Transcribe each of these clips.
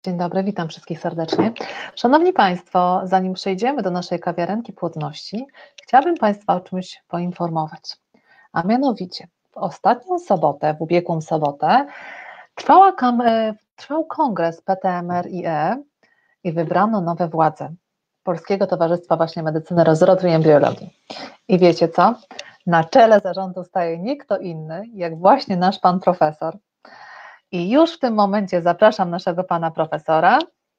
Dzień dobry, witam wszystkich serdecznie. Szanowni Państwo, zanim przejdziemy do naszej kawiarenki płodności, chciałabym Państwa o czymś poinformować. A mianowicie, w ostatnią sobotę, w ubiegłą sobotę, trwał kongres PTMR-IE i wybrano nowe władze Polskiego Towarzystwa właśnie Medycyny Rozrodu i Embriologii. I wiecie co? Na czele zarządu staje nie kto inny, jak właśnie nasz pan profesor. I już w tym momencie zapraszam naszego pana profesora.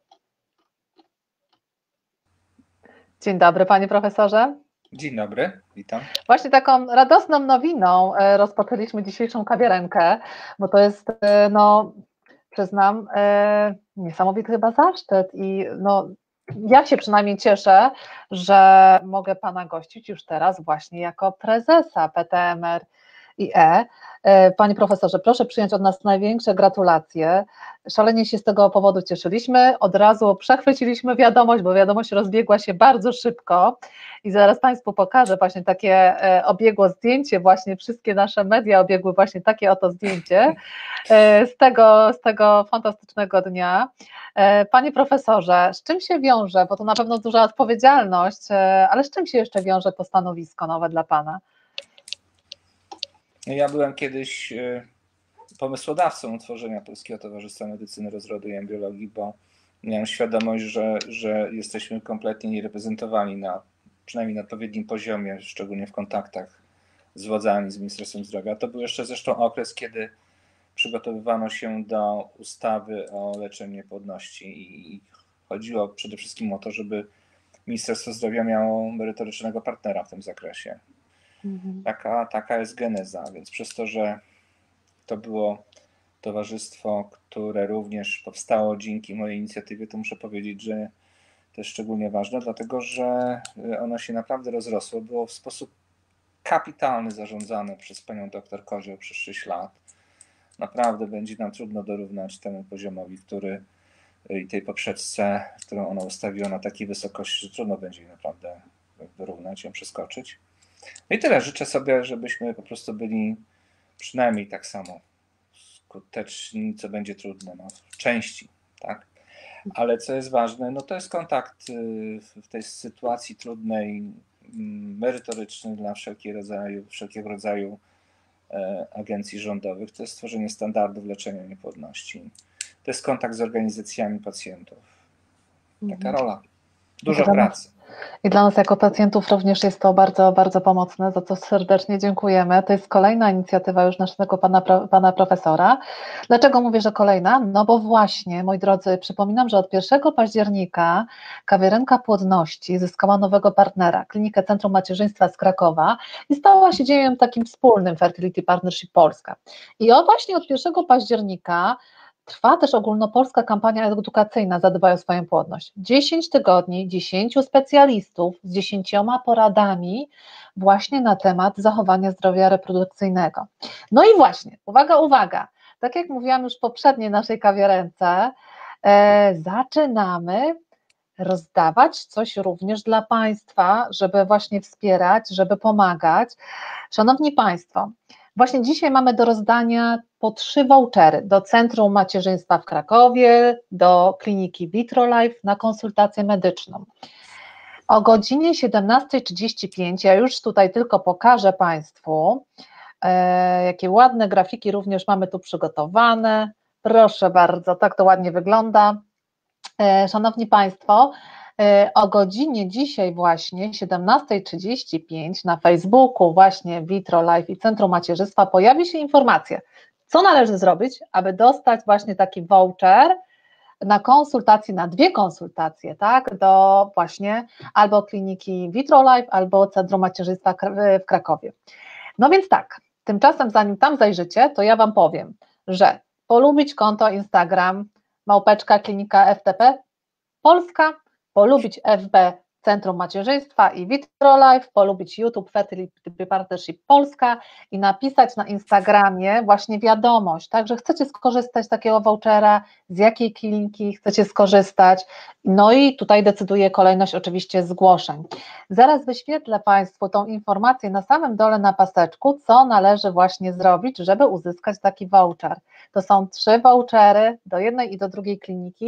Dzień dobry, panie profesorze. Dzień dobry, witam. Właśnie taką radosną nowiną rozpoczęliśmy dzisiejszą kawiarenkę, bo to jest, no, przyznam, niesamowity chyba zaszczyt i no, ja się przynajmniej cieszę, że mogę pana gościć już teraz właśnie jako prezesa PTMR-IE. Panie profesorze, proszę przyjąć od nas największe gratulacje. Szalenie się z tego powodu cieszyliśmy, od razu przechwyciliśmy wiadomość, bo wiadomość rozbiegła się bardzo szybko i zaraz Państwu pokażę właśnie takie obiegło zdjęcie, właśnie wszystkie nasze media obiegły właśnie takie oto zdjęcie z tego fantastycznego dnia. Panie profesorze, z czym się wiąże, bo to na pewno duża odpowiedzialność, ale z czym się jeszcze wiąże to stanowisko nowe dla Pana? Ja byłem kiedyś pomysłodawcą utworzenia Polskiego Towarzystwa Medycyny Rozrodu i Embriologii, bo miałem świadomość, że jesteśmy kompletnie niereprezentowani przynajmniej na odpowiednim poziomie, szczególnie w kontaktach z władzami, z Ministerstwem Zdrowia. To był jeszcze zresztą okres, kiedy przygotowywano się do ustawy o leczeniu niepłodności i chodziło przede wszystkim o to, żeby Ministerstwo Zdrowia miało merytorycznego partnera w tym zakresie. Taka jest geneza, więc przez to, że to było towarzystwo, które również powstało dzięki mojej inicjatywie, to muszę powiedzieć, że to jest szczególnie ważne, dlatego że ono się naprawdę rozrosło, było w sposób kapitalny zarządzane przez panią doktor Kozioł przez 6 lat. Naprawdę będzie nam trudno dorównać temu poziomowi, i tej poprzeczce, którą ona ustawiła na takiej wysokości, że trudno będzie jej naprawdę dorównać, ją przeskoczyć. No i tyle. Życzę sobie, żebyśmy po prostu byli przynajmniej tak samo skuteczni, co będzie trudne, w części, tak? Ale co jest ważne, no to jest kontakt w tej sytuacji trudnej, merytoryczny dla wszelkiego rodzaju agencji rządowych. To jest stworzenie standardów leczenia niepłodności. To jest kontakt z organizacjami pacjentów. Taka rola. Dużo pracy. I dla nas jako pacjentów również jest to bardzo, bardzo pomocne, za co serdecznie dziękujemy. To jest kolejna inicjatywa już naszego pana profesora. Dlaczego mówię, że kolejna? No bo właśnie, moi drodzy, przypominam, że od 1 października kawiarenka płodności zyskała nowego partnera, Klinikę Centrum Macierzyństwa z Krakowa i stała się dziełem takim wspólnym Fertility Partnership Polska. I właśnie od 1 października trwa też ogólnopolska kampania edukacyjna Zadbaj o swoją płodność. 10 tygodni, 10 specjalistów z 10 poradami właśnie na temat zachowania zdrowia reprodukcyjnego. No i właśnie, uwaga, tak jak mówiłam już w poprzedniej naszej kawiarence, zaczynamy rozdawać coś również dla Państwa, żeby właśnie wspierać, żeby pomagać. Szanowni Państwo, właśnie dzisiaj mamy do rozdania po 3 vouchery do Centrum Macierzyństwa w Krakowie, do kliniki VitroLife na konsultację medyczną. O godzinie 17:35, ja już tutaj tylko pokażę Państwu, jakie ładne grafiki również mamy tu przygotowane. Proszę bardzo, tak to ładnie wygląda. Szanowni Państwo, o godzinie dzisiaj właśnie 17:35 na Facebooku właśnie VitroLife i Centrum Macierzyństwa pojawi się informacja, co należy zrobić, aby dostać właśnie taki voucher na konsultacje, na 2 konsultacje, tak, do właśnie albo kliniki VitroLife, albo Centrum Macierzyństwa w Krakowie. No więc tak, tymczasem zanim tam zajrzycie, to ja Wam powiem, że polubić konto Instagram, @klinika FTP Polska, polubić FB Centrum Macierzyństwa i VitroLife, polubić YouTube Fertility Partnership Polska i napisać na Instagramie właśnie wiadomość, tak, że chcecie skorzystać z takiego vouchera, z jakiej kliniki chcecie skorzystać, no i tutaj decyduje kolejność oczywiście zgłoszeń. Zaraz wyświetlę Państwu tą informację na samym dole na paseczku, co należy właśnie zrobić, żeby uzyskać taki voucher. To są 3 vouchery do jednej i do drugiej kliniki,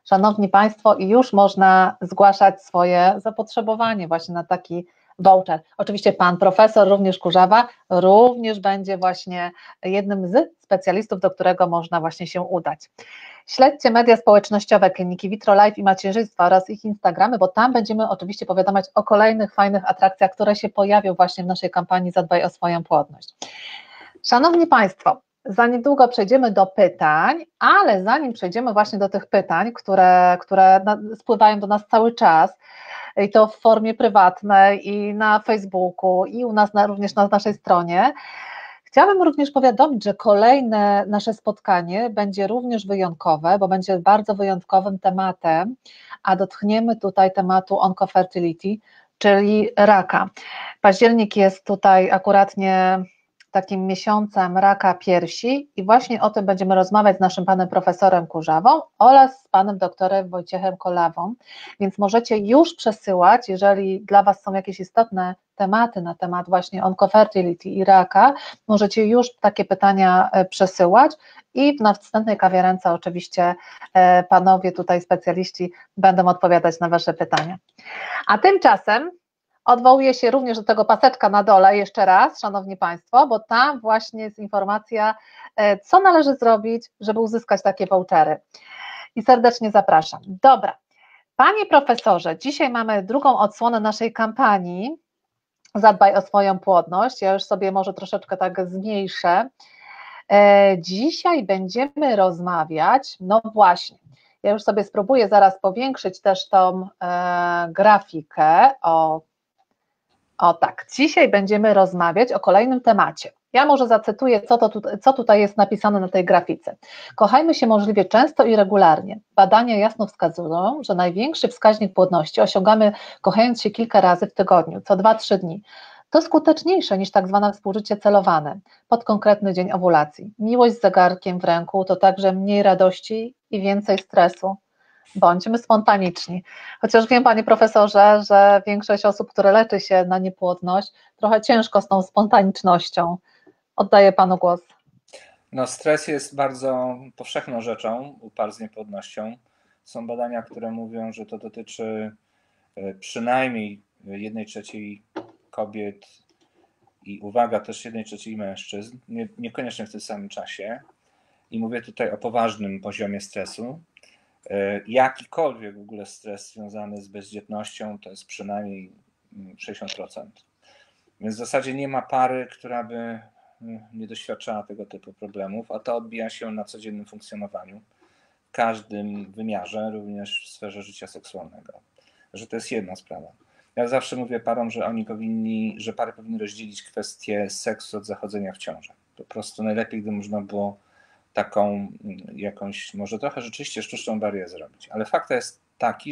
Szanowni Państwo, i już można zgłaszać swoje zapotrzebowanie właśnie na taki voucher. Oczywiście Pan Profesor również Kurzawa również będzie właśnie jednym z specjalistów, do którego można właśnie się udać. Śledźcie media społecznościowe Kliniki Vitro Life i Macierzyństwa oraz ich Instagramy, bo tam będziemy oczywiście powiadamiać o kolejnych fajnych atrakcjach, które się pojawią właśnie w naszej kampanii Zadbaj o swoją płodność. Szanowni Państwo, za niedługo przejdziemy do pytań, ale zanim przejdziemy właśnie do tych pytań, które spływają do nas cały czas, i to w formie prywatnej i na Facebooku i u nas również na naszej stronie, chciałabym również powiadomić, że kolejne nasze spotkanie będzie również wyjątkowe, bo będzie bardzo wyjątkowym tematem, a dotkniemy tutaj tematu oncofertility, czyli raka. Październik jest tutaj akuratnie takim miesiącem raka piersi i właśnie o tym będziemy rozmawiać z naszym panem profesorem Kurzawą oraz z panem doktorem Wojciechem Kolawą, więc możecie już przesyłać, jeżeli dla was są jakieś istotne tematy na temat właśnie oncofertility i raka, możecie już takie pytania przesyłać i w następnej kawiarence oczywiście panowie tutaj specjaliści będą odpowiadać na wasze pytania. A tymczasem odwołuję się również do tego paseczka na dole jeszcze raz, szanowni Państwo, bo tam właśnie jest informacja, co należy zrobić, żeby uzyskać takie vouchery. I serdecznie zapraszam. Dobra, Panie Profesorze, dzisiaj mamy drugą odsłonę naszej kampanii Zadbaj o swoją płodność. Ja już sobie może troszeczkę tak zmniejszę. Dzisiaj będziemy rozmawiać, no właśnie, ja już sobie spróbuję zaraz powiększyć też tą grafikę, o tak, dzisiaj będziemy rozmawiać o kolejnym temacie. Ja może zacytuję, co tutaj jest napisane na tej grafice. Kochajmy się możliwie często i regularnie. Badania jasno wskazują, że największy wskaźnik płodności osiągamy kochając się kilka razy w tygodniu, co 2-3 dni. To skuteczniejsze niż tak zwane współżycie celowane pod konkretny dzień owulacji. Miłość z zegarkiem w ręku to także mniej radości i więcej stresu. Bądźmy spontaniczni. Chociaż wiem, panie profesorze, że większość osób, które leczy się na niepłodność, trochę ciężko z tą spontanicznością. Oddaję panu głos. No, stres jest bardzo powszechną rzeczą u par z niepłodnością. Są badania, które mówią, że to dotyczy przynajmniej 1/3 kobiet i uwaga, też 1/3 mężczyzn, niekoniecznie w tym samym czasie. I mówię tutaj o poważnym poziomie stresu. Jakikolwiek w ogóle stres związany z bezdzietnością to jest przynajmniej 60%. Więc w zasadzie nie ma pary, która by nie doświadczała tego typu problemów, a to odbija się na codziennym funkcjonowaniu w każdym wymiarze, również w sferze życia seksualnego. Że to jest jedna sprawa. Ja zawsze mówię parom, że pary powinny rozdzielić kwestię seksu od zachodzenia w ciążę. Po prostu najlepiej, gdy można było taką jakąś, może trochę rzeczywiście sztuczną barierę zrobić. Ale fakt jest taki,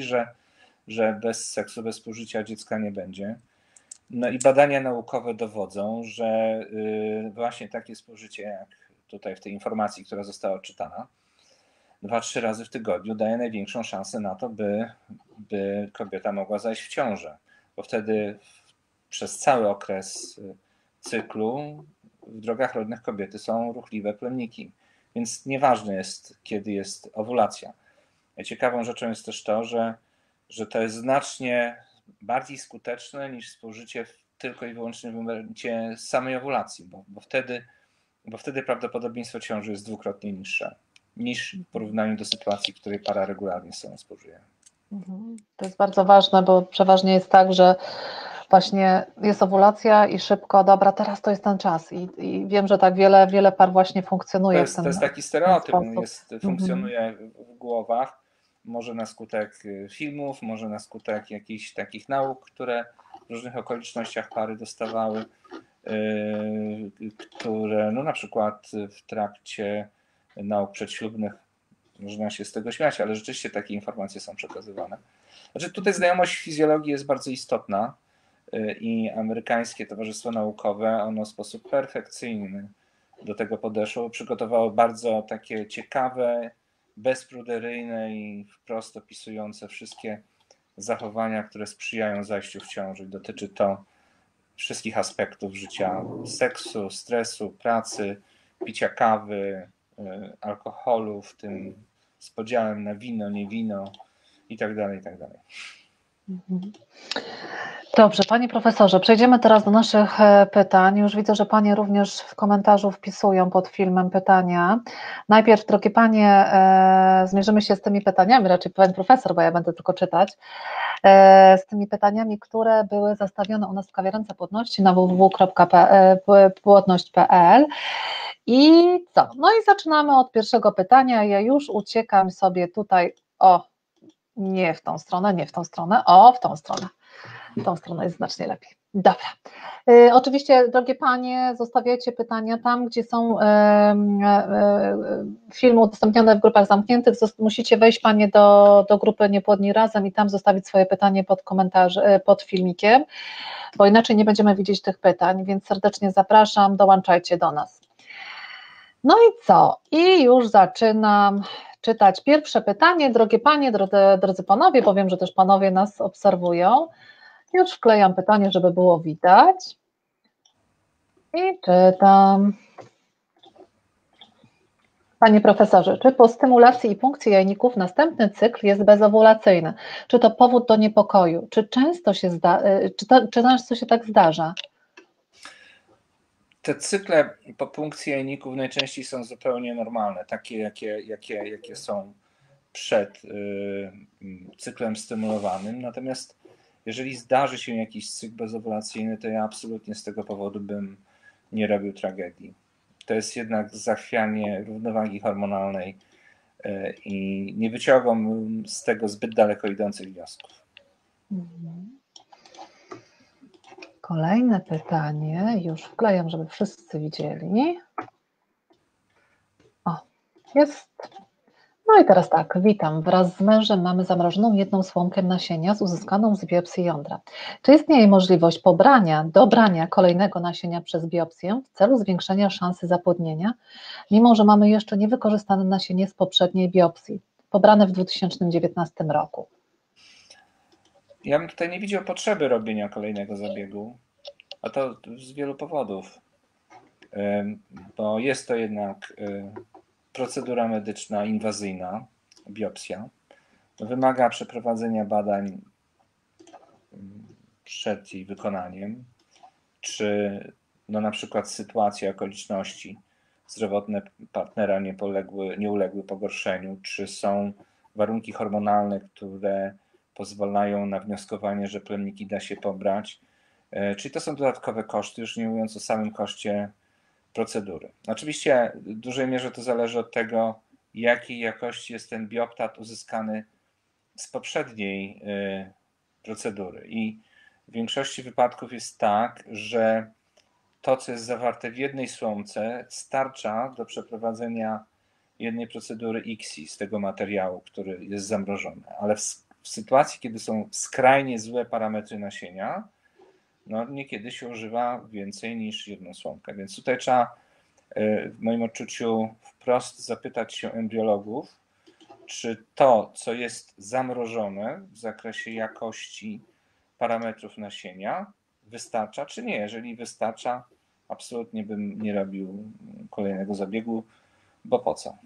że bez seksu, bez współżycia dziecka nie będzie. No i badania naukowe dowodzą, że właśnie takie współżycie, jak tutaj w tej informacji, która została odczytana, 2-3 razy w tygodniu daje największą szansę na to, by kobieta mogła zajść w ciążę. Bo wtedy przez cały okres cyklu w drogach rodnych kobiety są ruchliwe plemniki. Więc nieważne jest, kiedy jest owulacja. Ciekawą rzeczą jest też to, że to jest znacznie bardziej skuteczne niż współżycie tylko i wyłącznie w momencie samej owulacji, bo wtedy prawdopodobieństwo ciąży jest dwukrotnie niższe niż w porównaniu do sytuacji, w której para regularnie ze sobą współżyje. To jest bardzo ważne, bo przeważnie jest tak, że właśnie jest owulacja i szybko, dobra, teraz to jest ten czas i wiem, że tak wiele par właśnie funkcjonuje to jest taki stereotyp, on funkcjonuje w głowach, może na skutek filmów, może na skutek jakichś takich nauk, które w różnych okolicznościach pary dostawały, które no na przykład w trakcie nauk przedślubnych można się z tego śmiać, ale rzeczywiście takie informacje są przekazywane. Znaczy tutaj znajomość fizjologii jest bardzo istotna i amerykańskie Towarzystwo Naukowe, ono w sposób perfekcyjny do tego podeszło, przygotowało bardzo takie ciekawe, bezpruderyjne i wprost opisujące wszystkie zachowania, które sprzyjają zajściu w ciąży. Dotyczy to wszystkich aspektów życia, seksu, stresu, pracy, picia kawy, alkoholu, w tym z podziałem na wino, nie wino i tak dalej, i tak dalej. Dobrze, Panie Profesorze, przejdziemy teraz do naszych pytań. Już widzę, że Panie również w komentarzu wpisują pod filmem pytania. Najpierw, drogie Panie, zmierzymy się z tymi pytaniami, raczej Pan Profesor, bo ja będę tylko czytać, z tymi pytaniami, które były zastawione u nas w kawiarence płodności na www.płodność.pl. I co? No i zaczynamy od pierwszego pytania. Ja już uciekam sobie tutaj, nie w tą stronę, nie w tą stronę, w tą stronę. W tą stronę jest znacznie lepiej. Dobra. Oczywiście, drogie Panie, zostawiajcie pytania tam, gdzie są filmy udostępnione w grupach zamkniętych. Musicie wejść, Panie, do grupy Niepłodni Razem i tam zostawić swoje pytanie pod filmikiem, bo inaczej nie będziemy widzieć tych pytań, więc serdecznie zapraszam, dołączajcie do nas. No i co? I już zaczynam czytać pierwsze pytanie. Drogie Panie, drodzy Panowie, powiem, że też Panowie nas obserwują. Już wklejam pytanie, żeby było widać. I czytam. Panie Profesorze, czy po stymulacji i punkcji jajników następny cykl jest bezowulacyjny? Czy to powód do niepokoju? Czy często się tak zdarza? Te cykle po punkcji jajników najczęściej są zupełnie normalne, takie jakie są przed cyklem stymulowanym. Natomiast jeżeli zdarzy się jakiś cykl bezowulacyjny, to ja absolutnie z tego powodu bym nie robił tragedii. To jest jednak zachwianie równowagi hormonalnej i nie wyciągam z tego zbyt daleko idących wniosków. Kolejne pytanie, już wklejam, żeby wszyscy widzieli. Jest. No i teraz tak, witam. Wraz z mężem mamy zamrożoną jedną słomkę nasienia z uzyskaną z biopsji jądra. Czy istnieje możliwość dobrania kolejnego nasienia przez biopsję w celu zwiększenia szansy zapłodnienia, mimo że mamy jeszcze niewykorzystane nasienie z poprzedniej biopsji, pobrane w 2019 roku? Ja bym tutaj nie widział potrzeby robienia kolejnego zabiegu, a to z wielu powodów, bo jest to jednak procedura medyczna inwazyjna, biopsja, wymaga przeprowadzenia badań przed jej wykonaniem, czy na przykład sytuacja, okoliczności zdrowotne partnera nie uległy pogorszeniu, czy są warunki hormonalne, które pozwalają na wnioskowanie, że plemniki da się pobrać. Czyli to są dodatkowe koszty, już nie mówiąc o samym koszcie procedury. Oczywiście w dużej mierze to zależy od tego, jakiej jakości jest ten bioptat uzyskany z poprzedniej procedury. I w większości wypadków jest tak, że to, co jest zawarte w jednej słomce, starcza do przeprowadzenia jednej procedury ICSI z tego materiału, który jest zamrożony. Ale w sytuacji, kiedy są skrajnie złe parametry nasienia, niekiedy się używa więcej niż jedną słomkę. Więc tutaj trzeba w moim odczuciu wprost zapytać się embriologów, czy to, co jest zamrożone w zakresie jakości parametrów nasienia, wystarcza, czy nie. Jeżeli wystarcza, absolutnie bym nie robił kolejnego zabiegu, bo po co?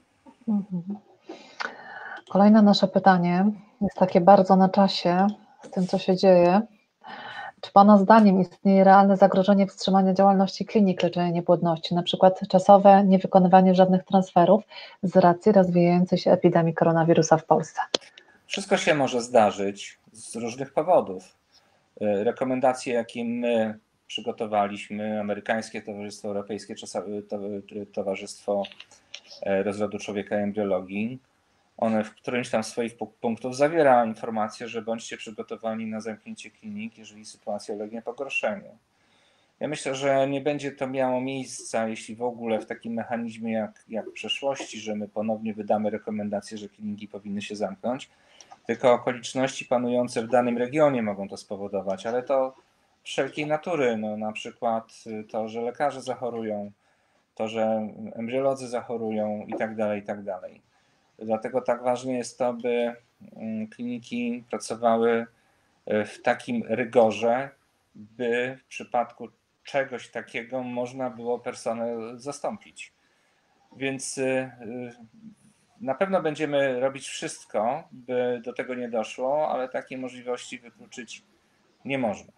Kolejne nasze pytanie jest takie bardzo na czasie z tym, co się dzieje. Czy Pana zdaniem istnieje realne zagrożenie wstrzymania działalności klinik leczenia niepłodności, na przykład czasowe niewykonywanie żadnych transferów z racji rozwijającej się epidemii koronawirusa w Polsce? Wszystko się może zdarzyć z różnych powodów. Rekomendacje, jakie my przygotowaliśmy, Amerykańskie Towarzystwo Europejskie, Towarzystwo Rozrodu Człowieka i Embriologii, one w którymś tam swoich punktów zawiera informację, że bądźcie przygotowani na zamknięcie klinik, jeżeli sytuacja ulegnie pogorszeniu. Ja myślę, że nie będzie to miało miejsca, jeśli w ogóle w takim mechanizmie jak w przeszłości, że my ponownie wydamy rekomendację, że kliniki powinny się zamknąć, tylko okoliczności panujące w danym regionie mogą to spowodować, ale to wszelkiej natury, na przykład to, że lekarze zachorują, to, że embriolodzy zachorują i tak dalej, i tak dalej. Dlatego tak ważne jest to, by kliniki pracowały w takim rygorze, by w przypadku czegoś takiego można było personel zastąpić. Więc Na pewno będziemy robić wszystko, by do tego nie doszło, ale takiej możliwości wykluczyć nie można.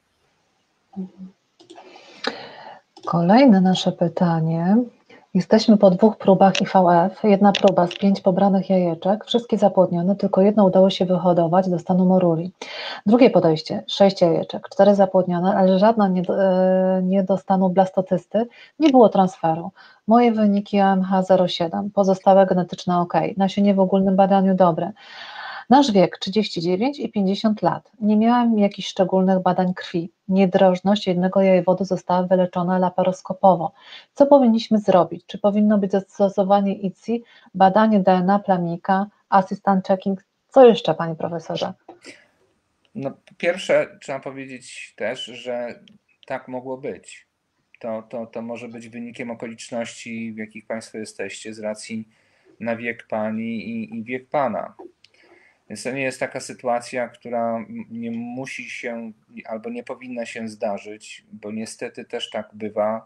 Kolejne nasze pytanie. Jesteśmy po 2 próbach IVF. Jedna próba z 5 pobranych jajeczek, wszystkie zapłodnione, tylko jedno udało się wyhodować do stanu moruli. Drugie podejście, 6 jajeczek, 4 zapłodnione, ale żadna nie do stanu blastocysty, nie było transferu. Moje wyniki AMH 0,7, pozostałe genetyczne ok, nasienie w ogólnym badaniu dobre. Nasz wiek 39 i 50 lat. Nie miałam jakichś szczególnych badań krwi. Niedrożność jednego jajowodu została wyleczona laparoskopowo. Co powinniśmy zrobić? Czy powinno być zastosowanie ICSI, badanie DNA plamnika, assistant checking? Co jeszcze, panie profesorze? No, po pierwsze, trzeba powiedzieć też, że tak mogło być. To może być wynikiem okoliczności, w jakich państwo jesteście, z racji na wiek pani i wiek pana. Więc to nie jest taka sytuacja, która nie musi się albo nie powinna się zdarzyć, bo niestety też tak bywa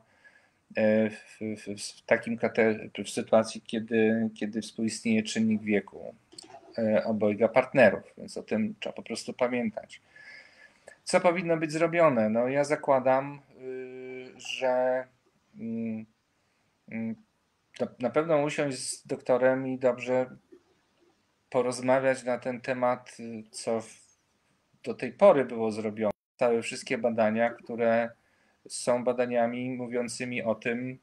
w sytuacji, kiedy współistnieje czynnik wieku obojga partnerów, więc o tym trzeba po prostu pamiętać. Co powinno być zrobione? No ja zakładam, że na pewno usiąść z doktorem i dobrze porozmawiać na ten temat, co do tej pory było zrobione. Całe wszystkie badania, które są badaniami mówiącymi o tym,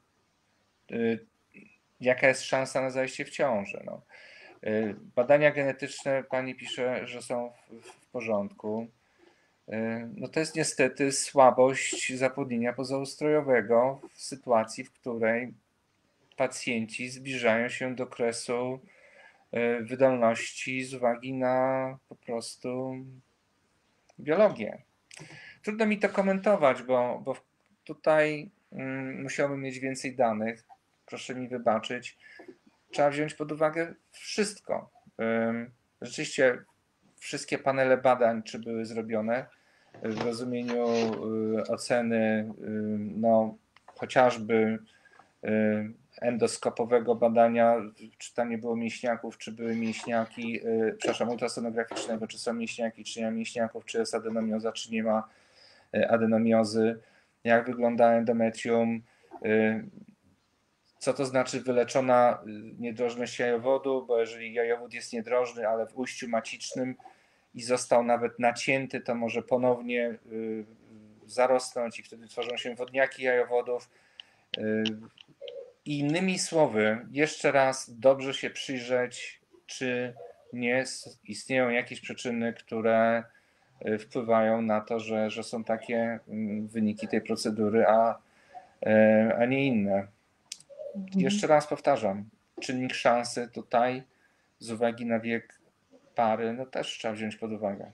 jaka jest szansa na zajście w ciążę. No. Badania genetyczne, pani pisze, że są w porządku. No to jest niestety słabość zapłodnienia pozaustrojowego w sytuacji, w której pacjenci zbliżają się do kresu wydolności z uwagi na po prostu biologię. Trudno mi to komentować, bo tutaj musiałbym mieć więcej danych. Proszę mi wybaczyć. Trzeba wziąć pod uwagę wszystko. Rzeczywiście wszystkie panele badań, czy były zrobione w rozumieniu oceny no, chociażby endoskopowego badania, czy tam nie było mięśniaków, czy były mięśniaki, przepraszam, ultrasonograficznego, czy są mięśniaki, czy nie ma mięśniaków, czy jest adenomioza, czy nie ma adenomiozy, jak wygląda endometrium, co to znaczy wyleczona niedrożność jajowodu, bo jeżeli jajowód jest niedrożny, ale w ujściu macicznym i został nawet nacięty, to może ponownie zarosnąć i wtedy tworzą się wodniaki jajowodów. Innymi słowy, jeszcze raz dobrze się przyjrzeć, czy nie istnieją jakieś przyczyny, które wpływają na to, że są takie wyniki tej procedury, a nie inne. Jeszcze raz powtarzam, czynnik szansy tutaj z uwagi na wiek pary, no też trzeba wziąć pod uwagę.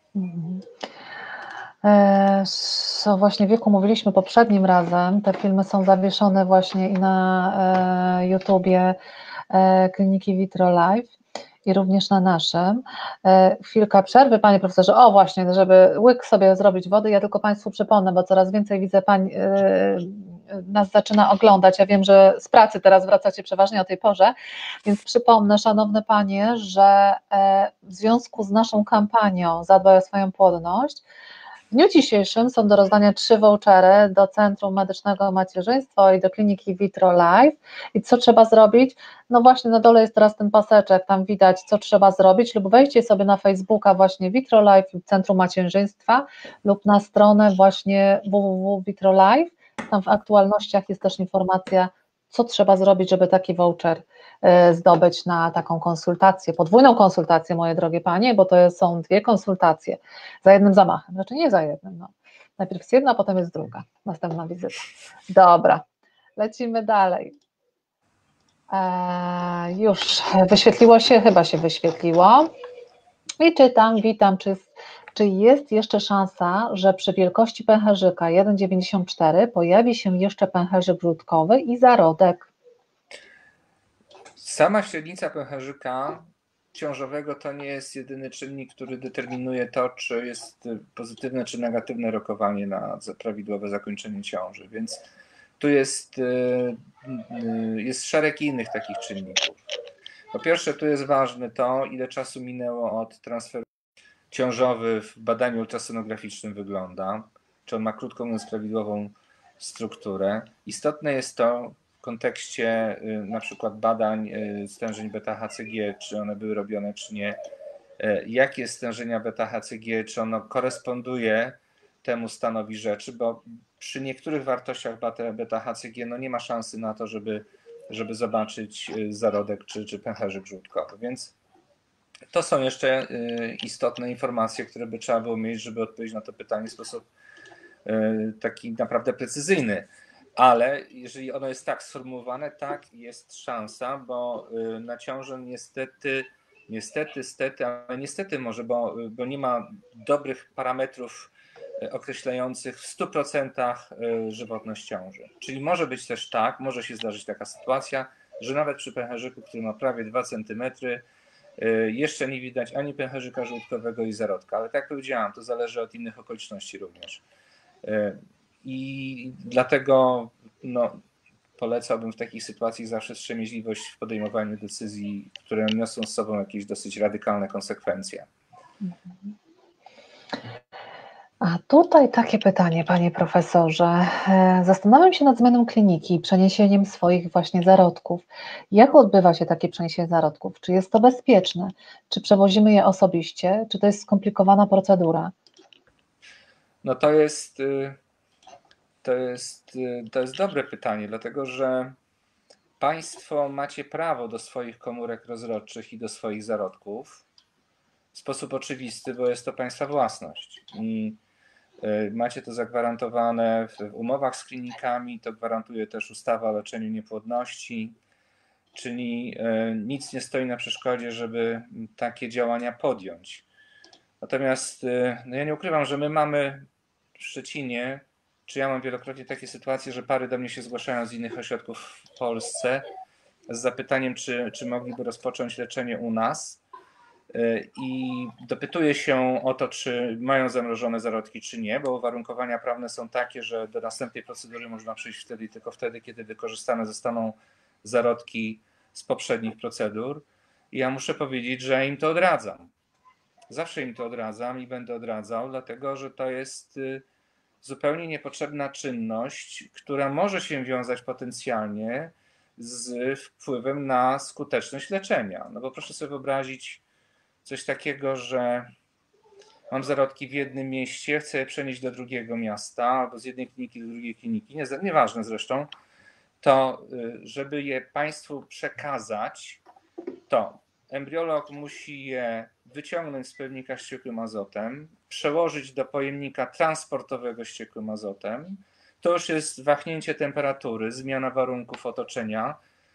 O właśnie wieku mówiliśmy poprzednim razem. Te filmy są zawieszone właśnie i na YouTubie Kliniki Vitro Live i również na naszym. Chwilka przerwy, panie profesorze. O właśnie, żeby łyk sobie zrobić wody, ja tylko państwu przypomnę, bo coraz więcej widzę pań nas zaczyna oglądać. Ja wiem, że z pracy teraz wracacie przeważnie o tej porze, więc przypomnę, szanowne panie, że w związku z naszą kampanią Zadbaj o swoją płodność, w dniu dzisiejszym są do rozdania 3 vouchery do Centrum Medycznego Macierzyństwa i do Kliniki Vitro Life. I co trzeba zrobić? No właśnie na dole jest teraz ten paseczek, tam widać co trzeba zrobić, lub wejście sobie na Facebooka właśnie Vitro Life lub Centrum Macierzyństwa lub na stronę właśnie www.vitrolife. Tam w aktualnościach jest też informacja, co trzeba zrobić, żeby taki voucher zdobyć na taką konsultację, podwójną konsultację, moje drogie panie, bo to są 2 konsultacje za jednym zamachem, znaczy nie za jednym, no. Najpierw jest jedna, potem jest druga, następna wizyta. Dobra, lecimy dalej. Już wyświetliło się, chyba się wyświetliło i czytam, witam, czy jest jeszcze szansa, że przy wielkości pęcherzyka 1,94 pojawi się jeszcze pęcherzyk grudkowy i zarodek? Sama średnica pęcherzyka ciążowego to nie jest jedyny czynnik, który determinuje to, czy jest pozytywne czy negatywne rokowanie na prawidłowe zakończenie ciąży, więc tu jest szereg innych takich czynników. Po pierwsze, tu jest ważne to, ile czasu minęło od transferu ciążowy w badaniu ultrasonograficznym wygląda, czy on ma krótko mówiąc prawidłową strukturę. Istotne jest to w kontekście na przykład badań stężeń beta-HCG, czy one były robione, czy nie. Jakie stężenia beta-HCG, czy ono koresponduje temu stanowi rzeczy, bo przy niektórych wartościach beta-HCG no nie ma szansy na to, żeby zobaczyć zarodek czy pęcherzyk żółtkowy. Więc to są jeszcze istotne informacje, które by trzeba było mieć, żeby odpowiedzieć na to pytanie w sposób taki naprawdę precyzyjny. Ale jeżeli ono jest tak sformułowane, tak, jest szansa, bo na ciążę niestety może, bo nie ma dobrych parametrów określających w 100% żywotność ciąży. Czyli może być też tak, może się zdarzyć taka sytuacja, że nawet przy pęcherzyku, który ma prawie 2 cm, jeszcze nie widać ani pęcherzyka żółtkowego i zarodka, ale tak jak powiedziałam, to zależy od innych okoliczności również. I dlatego polecałbym w takich sytuacjach zawsze wstrzemięźliwość w podejmowaniu decyzji, które niosą z sobą jakieś dosyć radykalne konsekwencje. A tutaj takie pytanie, panie profesorze. Zastanawiam się nad zmianą kliniki i przeniesieniem swoich właśnie zarodków. Jak odbywa się takie przeniesienie zarodków? Czy jest to bezpieczne? Czy przewozimy je osobiście? Czy to jest skomplikowana procedura? No to jest dobre pytanie, dlatego że Państwo macie prawo do swoich komórek rozrodczych i do swoich zarodków w sposób oczywisty, bo jest to Państwa własność. I macie to zagwarantowane w umowach z klinikami, to gwarantuje też ustawa o leczeniu niepłodności, czyli nic nie stoi na przeszkodzie, żeby takie działania podjąć. Natomiast ja nie ukrywam, że my mamy w Szczecinie, czy ja mam wielokrotnie takie sytuacje, że pary do mnie się zgłaszają z innych ośrodków w Polsce z zapytaniem, czy mogliby rozpocząć leczenie u nas. I dopytuję się o to, czy mają zamrożone zarodki, czy nie, bo uwarunkowania prawne są takie, że do następnej procedury można przyjść wtedy i tylko wtedy, kiedy wykorzystane zostaną zarodki z poprzednich procedur. I ja muszę powiedzieć, że im to odradzam. Zawsze im to odradzam i będę odradzał, dlatego że to jest zupełnie niepotrzebna czynność, która może się wiązać potencjalnie z wpływem na skuteczność leczenia. No bo proszę sobie wyobrazić coś takiego, że mam zarodki w jednym mieście, chcę je przenieść do drugiego miasta albo z jednej kliniki do drugiej kliniki, nieważne zresztą, to żeby je Państwu przekazać, to embriolog musi je wyciągnąć z pojemnika z ciekłym azotem, przełożyć do pojemnika transportowego z ciekłym azotem. To już jest wahnięcie temperatury, zmiana warunków otoczenia.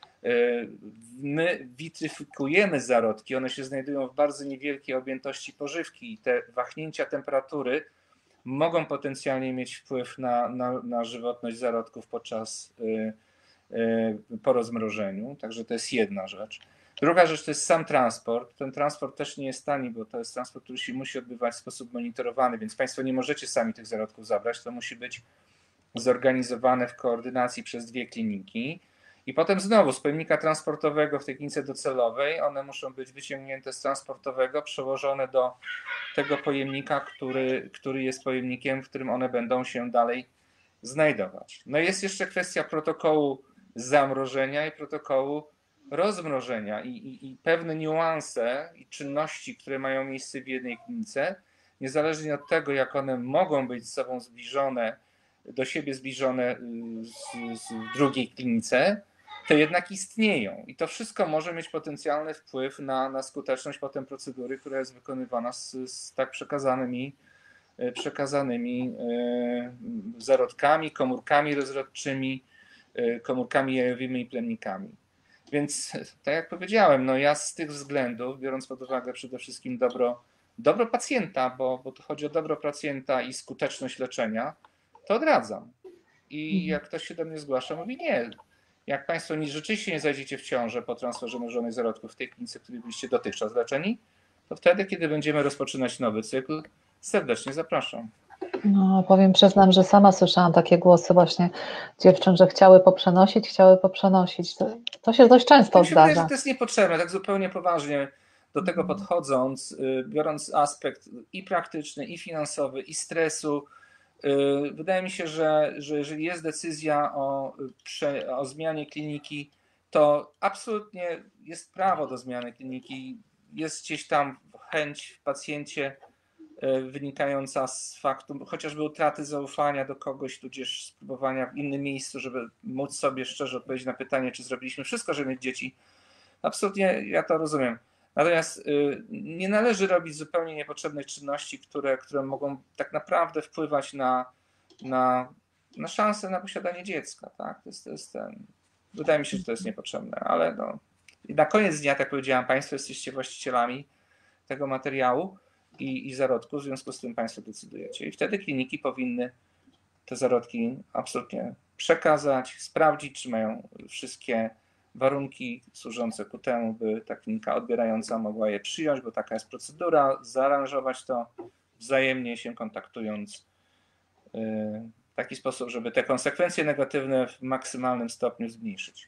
My witryfikujemy zarodki, one się znajdują w bardzo niewielkiej objętości pożywki i te wahnięcia temperatury mogą potencjalnie mieć wpływ na żywotność zarodków po rozmrożeniu, także to jest jedna rzecz. Druga rzecz to jest sam transport. Ten transport też nie jest tani, bo to jest transport, który się musi odbywać w sposób monitorowany, więc Państwo nie możecie sami tych zarodków zabrać. To musi być zorganizowane w koordynacji przez 2 kliniki. I potem znowu z pojemnika transportowego w tej klinice docelowej one muszą być wyciągnięte z transportowego, przełożone do tego pojemnika, który jest pojemnikiem, w którym one będą się dalej znajdować. No i jest jeszcze kwestia protokołu zamrożenia i protokołu rozmrożenia i pewne niuanse i czynności, które mają miejsce w jednej klinice, niezależnie od tego, jak one mogą być z sobą zbliżone, do siebie zbliżone w drugiej klinice, to jednak istnieją. I to wszystko może mieć potencjalny wpływ na skuteczność potem procedury, która jest wykonywana z tak przekazanymi zarodkami, komórkami rozrodczymi, komórkami jajowymi i plemnikami. Więc tak jak powiedziałem, no ja z tych względów, biorąc pod uwagę przede wszystkim dobro pacjenta, bo to chodzi o dobro pacjenta i skuteczność leczenia, to odradzam. I jak ktoś się do mnie zgłasza, mówi nie. Jak Państwo rzeczywiście nie zajdziecie w ciążę po transferze mrożonych zarodków w tej klinice, w której byliście dotychczas leczeni, to wtedy, kiedy będziemy rozpoczynać nowy cykl, serdecznie zapraszam. No, przyznam, że sama słyszałam takie głosy właśnie dziewczyn, że chciały poprzenosić. To się dość często Mi się wydaje, że zdarza. to jest niepotrzebne, tak zupełnie poważnie do tego podchodząc, biorąc aspekt i praktyczny, i finansowy, i stresu. Wydaje mi się, że jeżeli jest decyzja o zmianie kliniki, to absolutnie jest prawo do zmiany kliniki. Jest gdzieś tam chęć w pacjencie wynikająca z faktu chociażby utraty zaufania do kogoś, tudzież spróbowania w innym miejscu, żeby móc sobie szczerze odpowiedzieć na pytanie, czy zrobiliśmy wszystko, żeby mieć dzieci. Absolutnie ja to rozumiem. Natomiast nie należy robić zupełnie niepotrzebnych czynności, które mogą tak naprawdę wpływać na szansę na posiadanie dziecka. Tak? Wydaje mi się, że to jest niepotrzebne, ale no, na koniec dnia, tak powiedziałam, Państwo jesteście właścicielami tego materiału i zarodku, w związku z tym Państwo decydujecie. I wtedy kliniki powinny te zarodki absolutnie przekazać, sprawdzić, czy mają wszystkie warunki służące ku temu, by ta klinika odbierająca mogła je przyjąć, bo taka jest procedura, zaaranżować to wzajemnie się kontaktując w taki sposób, żeby te konsekwencje negatywne w maksymalnym stopniu zmniejszyć.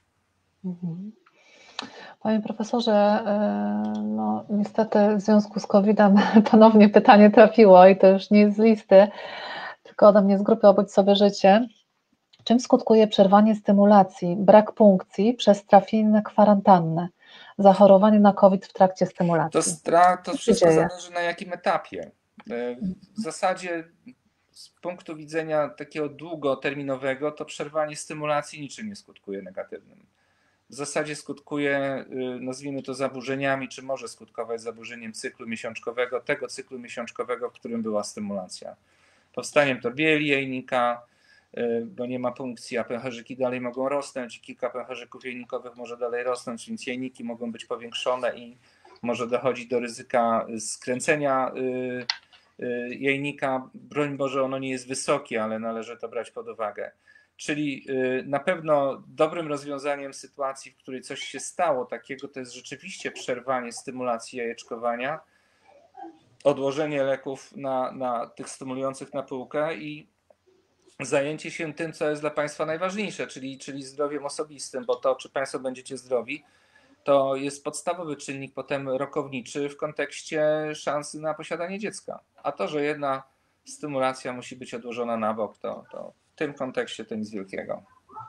Panie profesorze, no niestety w związku z COVID-em ponownie pytanie trafiło i to już nie jest z listy, tylko ode mnie z grupy Obudź sobie życie. Czym skutkuje przerwanie stymulacji, brak punkcji przez trafienie na kwarantannę, zachorowanie na COVID w trakcie stymulacji? To wszystko zależy na jakim etapie. W zasadzie z punktu widzenia takiego długoterminowego to przerwanie stymulacji niczym nie skutkuje negatywnym. W zasadzie skutkuje, nazwijmy to, zaburzeniami, czy może skutkować zaburzeniem cyklu miesiączkowego, tego cyklu miesiączkowego, w którym była stymulacja. Powstaniem to bieli jajnika, bo nie ma punkcji, a pęcherzyki dalej mogą rosnąć, kilka pęcherzyków jajnikowych może dalej rosnąć, więc jajniki mogą być powiększone i może dochodzić do ryzyka skręcenia jajnika. Broń Boże, ono nie jest wysokie, ale należy to brać pod uwagę. Czyli na pewno dobrym rozwiązaniem sytuacji, w której coś się stało takiego, to jest rzeczywiście przerwanie stymulacji jajeczkowania, odłożenie leków na tych stymulujących na półkę i zajęcie się tym, co jest dla Państwa najważniejsze, czyli zdrowiem osobistym, bo to, czy Państwo będziecie zdrowi, to jest podstawowy czynnik potem rokowniczy w kontekście szansy na posiadanie dziecka. A to, że jedna stymulacja musi być odłożona na bok, to w tym kontekście to nic wielkiego.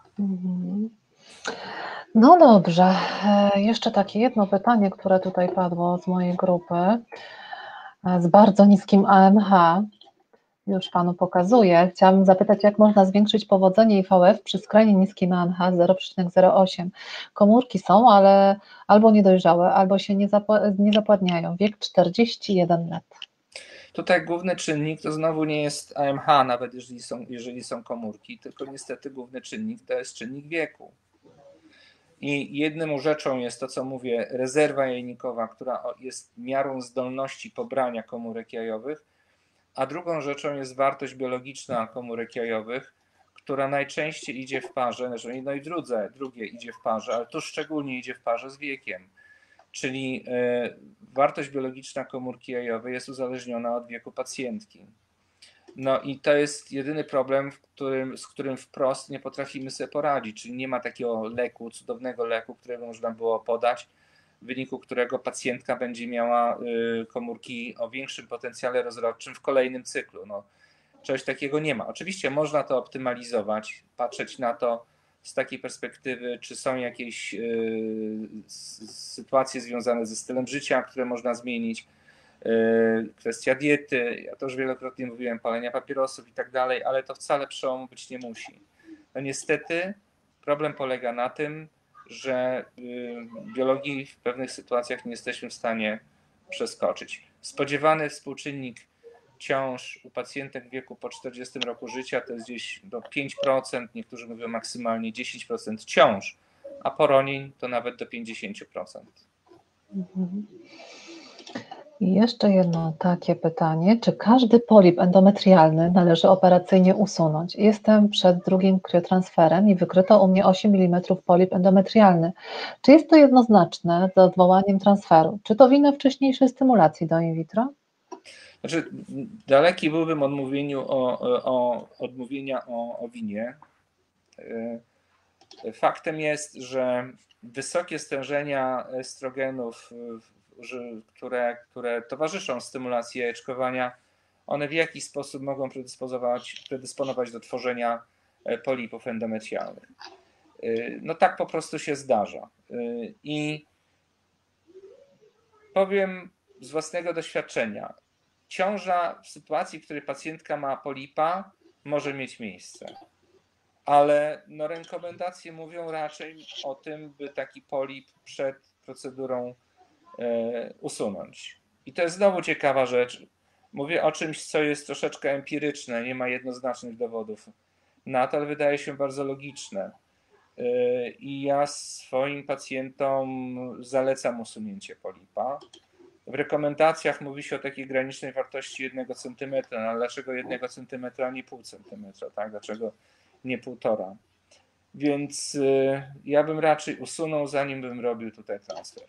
No dobrze, jeszcze takie jedno pytanie, które tutaj padło z mojej grupy, z bardzo niskim AMH, już Panu pokazuję. Chciałabym zapytać, jak można zwiększyć powodzenie IVF przy skrajnie niskim AMH 0,08. Komórki są, ale albo niedojrzałe, albo się nie zapładniają. Wiek 41 lat. Tutaj główny czynnik to znowu nie jest AMH, nawet jeżeli są komórki, tylko niestety główny czynnik to jest czynnik wieku. I jedną rzeczą jest to, co mówię, rezerwa jajnikowa, która jest miarą zdolności pobrania komórek jajowych, a drugą rzeczą jest wartość biologiczna komórek jajowych, która najczęściej idzie w parze, no i drugie idzie w parze, ale tu szczególnie idzie w parze z wiekiem. Czyli wartość biologiczna komórki jajowej jest uzależniona od wieku pacjentki. No i to jest jedyny problem, z którym wprost nie potrafimy sobie poradzić, czyli nie ma takiego leku, cudownego leku, którego można było podać, w wyniku którego pacjentka będzie miała komórki o większym potencjale rozrodczym w kolejnym cyklu. No, czegoś takiego nie ma. Oczywiście można to optymalizować, patrzeć na to z takiej perspektywy, czy są jakieś sytuacje związane ze stylem życia, które można zmienić, kwestia diety, ja to już wielokrotnie mówiłem, palenia papierosów i tak dalej, ale to wcale przełomu być nie musi. No niestety problem polega na tym, że biologii w pewnych sytuacjach nie jesteśmy w stanie przeskoczyć. Spodziewany współczynnik ciąż u pacjentek w wieku po 40 roku życia to jest gdzieś do 5%, niektórzy mówią maksymalnie 10% ciąż, a poronień to nawet do 50%. I jeszcze jedno takie pytanie, czy każdy polip endometrialny należy operacyjnie usunąć? Jestem przed drugim kriotransferem i wykryto u mnie 8 mm polip endometrialny. Czy jest to jednoznaczne z odwołaniem transferu? Czy to wina wcześniejszej stymulacji do in vitro? Znaczy, daleki byłbym odmówienia o winie. Faktem jest, że wysokie stężenia estrogenów, które towarzyszą stymulacji jajeczkowania, one w jakiś sposób mogą predysponować do tworzenia polipów endometrialnych. No tak po prostu się zdarza. I powiem z własnego doświadczenia, ciąża w sytuacji, w której pacjentka ma polipa, może mieć miejsce. Ale no, rekomendacje mówią raczej o tym, by taki polip przed procedurą usunąć. I to jest znowu ciekawa rzecz. Mówię o czymś, co jest troszeczkę empiryczne, nie ma jednoznacznych dowodów na to, ale wydaje się bardzo logiczne. I ja swoim pacjentom zalecam usunięcie polipa. W rekomendacjach mówi się o takiej granicznej wartości 1 cm, no ale dlaczego 1 cm, a nie pół centymetra, tak? Dlaczego nie 1,5? Więc ja bym raczej usunął, zanim bym robił tutaj transfer.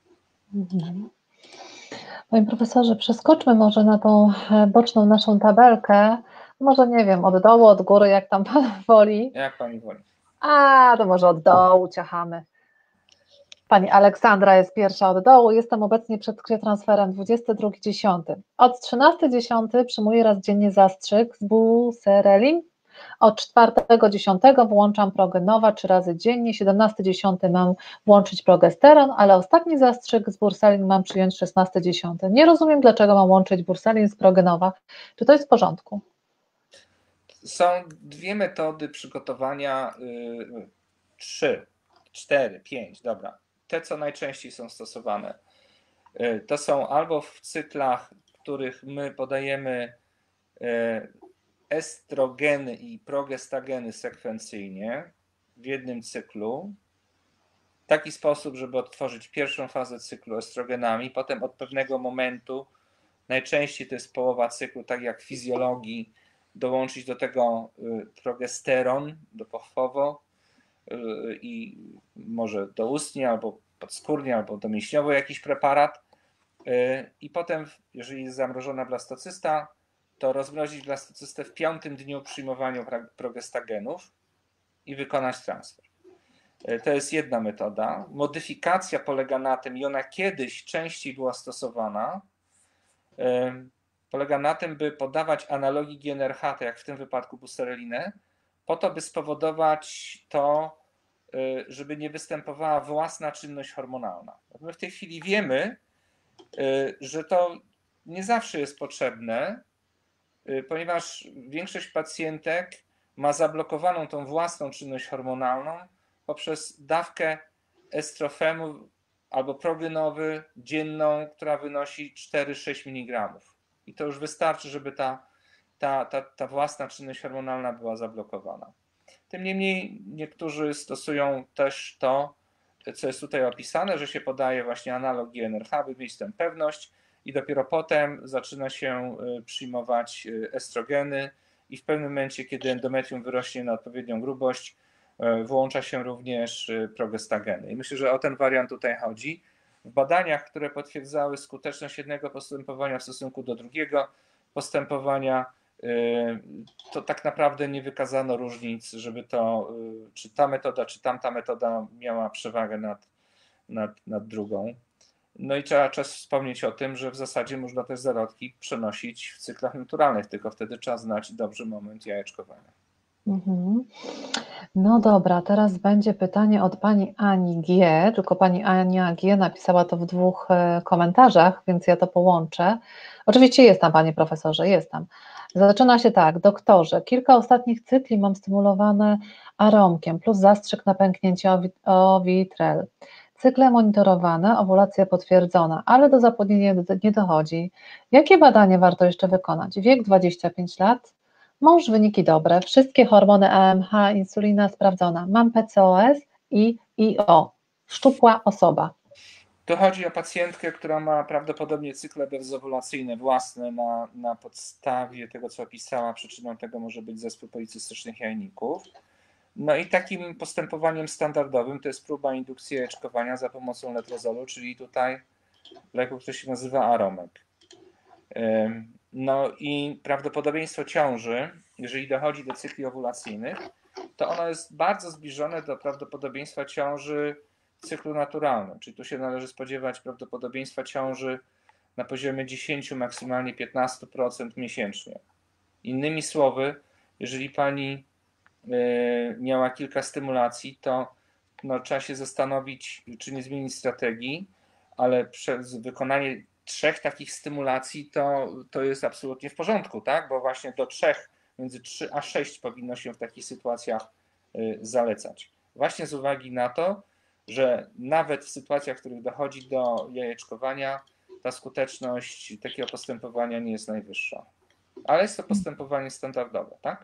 Panie profesorze, przeskoczmy może na tą boczną naszą tabelkę. Może nie wiem, od dołu, od góry, jak tam pan woli. Jak pani woli. To może od dołu ciachamy. Pani Aleksandra jest pierwsza od dołu. Jestem obecnie przed transferem 22.10. Od 13.10 przyjmuję raz dziennie zastrzyk z buserelin. Od 4.10 włączam progenowa 3 razy dziennie. 17.10 mam włączyć progesteron, ale ostatni zastrzyk z burselin mam przyjąć 16.10. Nie rozumiem, dlaczego mam łączyć burselin z progenowa. Czy to jest w porządku? Są dwie metody przygotowania, 3, 4, 5, dobra. Te, co najczęściej są stosowane. To są albo w cyklach, w których my podajemy estrogeny i progestageny sekwencyjnie w jednym cyklu, w taki sposób, żeby odtworzyć pierwszą fazę cyklu estrogenami, potem od pewnego momentu, najczęściej to jest połowa cyklu, tak jak w fizjologii, dołączyć do tego progesteron dopochwowo i może doustnie albo podskórnie, albo domięśniowo jakiś preparat i potem, jeżeli jest zamrożona blastocysta, to rozmrozić blastocystę w 5. dniu przyjmowania progestagenów i wykonać transfer. To jest jedna metoda. Modyfikacja polega na tym, i ona kiedyś częściej była stosowana, polega na tym, by podawać analogii GnRH, jak w tym wypadku buserelinę, po to, by spowodować to, żeby nie występowała własna czynność hormonalna. My w tej chwili wiemy, że to nie zawsze jest potrzebne, ponieważ większość pacjentek ma zablokowaną tą własną czynność hormonalną poprzez dawkę estrofenu albo progenowy dzienną, która wynosi 4-6 mg. I to już wystarczy, żeby ta własna czynność hormonalna była zablokowana. Tym niemniej niektórzy stosują też to, co jest tutaj opisane, że się podaje właśnie analog GnRH, by mieć tę pewność i dopiero potem zaczyna się przyjmować estrogeny i w pewnym momencie, kiedy endometrium wyrośnie na odpowiednią grubość, włącza się również progestageny. I myślę, że o ten wariant tutaj chodzi. W badaniach, które potwierdzały skuteczność jednego postępowania w stosunku do drugiego postępowania, to tak naprawdę nie wykazano różnic, żeby to, czy ta metoda, czy tamta metoda miała przewagę nad drugą. No i trzeba wspomnieć o tym, że w zasadzie można też zarodki przenosić w cyklach naturalnych, tylko wtedy trzeba znać dobrze moment jajeczkowania. No dobra, teraz będzie pytanie od pani Ani G, tylko pani Ania G napisała to w 2 komentarzach, więc ja to połączę. Oczywiście jest tam, panie profesorze, jest tam. Zaczyna się tak: doktorze, kilka ostatnich cykli mam stymulowane aromkiem plus zastrzyk na pęknięcie owitrel. Cykle monitorowane, owulacja potwierdzona, ale do zapłodnienia nie dochodzi. Jakie badanie warto jeszcze wykonać? Wiek 25 lat, mąż wyniki dobre, wszystkie hormony AMH, insulina sprawdzona, mam PCOS i IO, szczupła osoba. Tu chodzi o pacjentkę, która ma prawdopodobnie cykle bezowulacyjne własne na podstawie tego, co opisała. Przyczyną tego może być zespół policystycznych jajników. No i takim postępowaniem standardowym to jest próba indukcji jajeczkowania za pomocą letrozolu, czyli tutaj leku, który się nazywa Aromek. No i prawdopodobieństwo ciąży, jeżeli dochodzi do cykli owulacyjnych, to ono jest bardzo zbliżone do prawdopodobieństwa ciąży w cyklu naturalnym. Czyli tu się należy spodziewać prawdopodobieństwa ciąży na poziomie 10, maksymalnie 15% miesięcznie. Innymi słowy, jeżeli pani miała kilka stymulacji, to trzeba się zastanowić, czy nie zmienić strategii, ale przez wykonanie 3 takich stymulacji to jest absolutnie w porządku, tak? Bo właśnie do 3, między 3 a 6 powinno się w takich sytuacjach zalecać. Właśnie z uwagi na to, że nawet w sytuacjach, w których dochodzi do jajeczkowania, ta skuteczność takiego postępowania nie jest najwyższa. Ale jest to postępowanie standardowe, tak?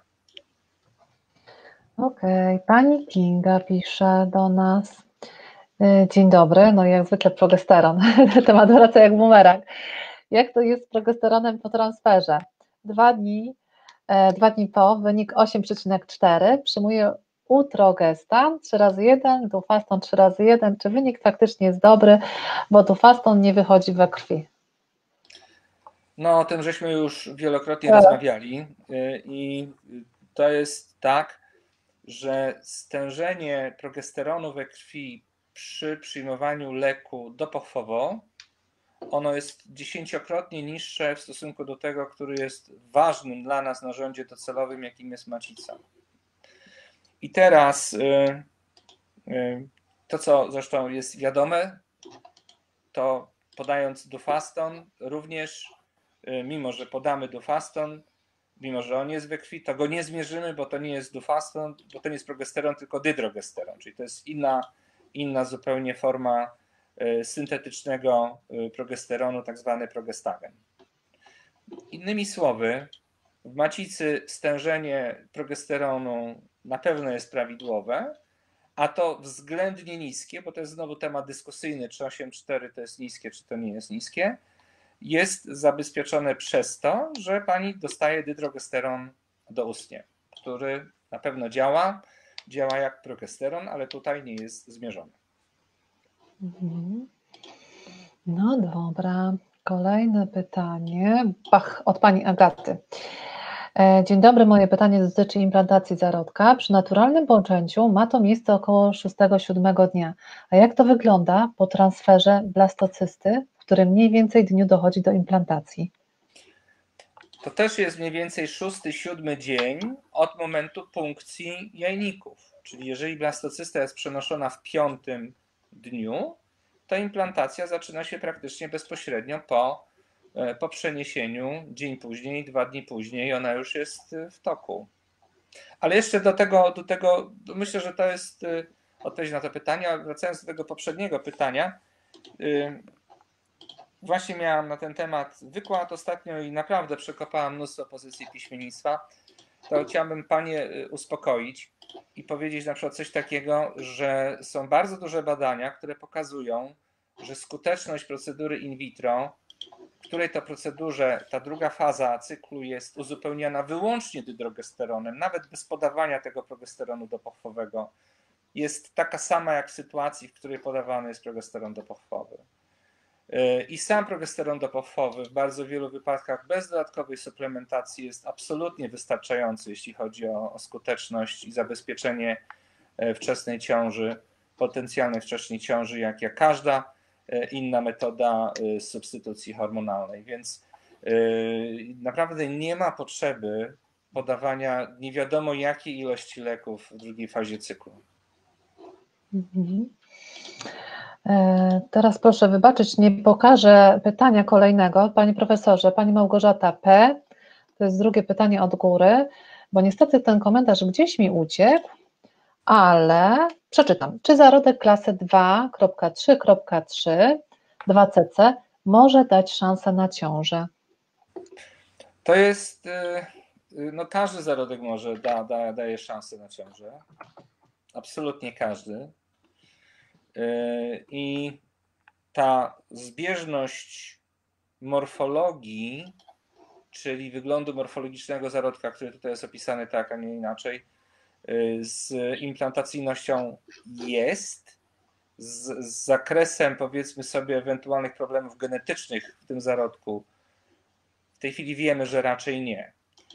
Okej, pani Kinga pisze do nas. Dzień dobry, no jak zwykle progesteron. Temat wraca jak bumerang. Jak to jest z progesteronem po transferze? 2 dni po, wynik 8,4, przyjmuję utrogestan 3x1, dufaston 3x1. Czy wynik faktycznie jest dobry, bo dufaston nie wychodzi we krwi? No, o tym żeśmy już wielokrotnie rozmawiali i to jest tak, że stężenie progesteronu we krwi przy przyjmowaniu leku dopochwowo, ono jest 10-krotnie niższe w stosunku do tego, który jest ważnym dla nas narzędziem docelowym, jakim jest macica. I teraz to, co zresztą jest wiadome, to podając dufaston, również mimo, że podamy dufaston, mimo, że on jest we krwi, to go nie zmierzymy, bo to nie jest dufaston, bo to nie jest progesteron, tylko dydrogesteron, czyli to jest inna zupełnie forma syntetycznego progesteronu, tak zwany progestagen. Innymi słowy, w macicy stężenie progesteronu na pewno jest prawidłowe, a to względnie niskie, bo to jest znowu temat dyskusyjny, czy 8,4 to jest niskie, czy to nie jest niskie, jest zabezpieczone przez to, że pani dostaje dydrogesteron doustnie, który na pewno działa jak progesteron, ale tutaj nie jest zmierzony. No dobra, kolejne pytanie od pani Agaty. Dzień dobry, moje pytanie dotyczy implantacji zarodka. Przy naturalnym poczęciu ma to miejsce około 6-7 dnia. A jak to wygląda po transferze blastocysty, w którym mniej więcej dniu dochodzi do implantacji? To też jest mniej więcej 6-7 dzień od momentu punkcji jajników. Czyli jeżeli blastocysta jest przenoszona w 5. dniu, to implantacja zaczyna się praktycznie bezpośrednio po przeniesieniu, dzień później, 2 dni później, ona już jest w toku. Ale jeszcze do tego myślę, że to jest odpowiedź na to pytanie, ale wracając do tego poprzedniego pytania, właśnie miałam na ten temat wykład ostatnio i naprawdę przekopałam mnóstwo pozycji piśmiennictwa, to chciałbym panie uspokoić i powiedzieć na przykład coś takiego, że są bardzo duże badania, które pokazują, że skuteczność procedury in vitro, w której to procedurze ta druga faza cyklu jest uzupełniana wyłącznie dydrogesteronem, nawet bez podawania tego progesteronu dopochwowego, jest taka sama jak w sytuacji, w której podawany jest progesteron dopochwowy. I sam progesteron dopochwowy w bardzo wielu wypadkach bez dodatkowej suplementacji jest absolutnie wystarczający, jeśli chodzi o skuteczność i zabezpieczenie wczesnej ciąży, potencjalnej wczesnej ciąży, jak każda inna metoda substytucji hormonalnej. Więc naprawdę nie ma potrzeby podawania nie wiadomo jakiej ilości leków w drugiej fazie cyklu. Teraz proszę wybaczyć, nie pokażę pytania kolejnego. Panie profesorze, pani Małgorzata P., to jest drugie pytanie od góry, bo niestety ten komentarz gdzieś mi uciekł, ale przeczytam. Czy zarodek klasy 2.3.3, 2cc może dać szansę na ciążę? To jest, każdy zarodek daje szansę na ciążę. Absolutnie każdy. I ta zbieżność morfologii, czyli wyglądu morfologicznego zarodka, który tutaj jest opisany tak, a nie inaczej, z implantacyjnością jest, z zakresem, powiedzmy sobie, ewentualnych problemów genetycznych w tym zarodku W tej chwili wiemy, że raczej nie.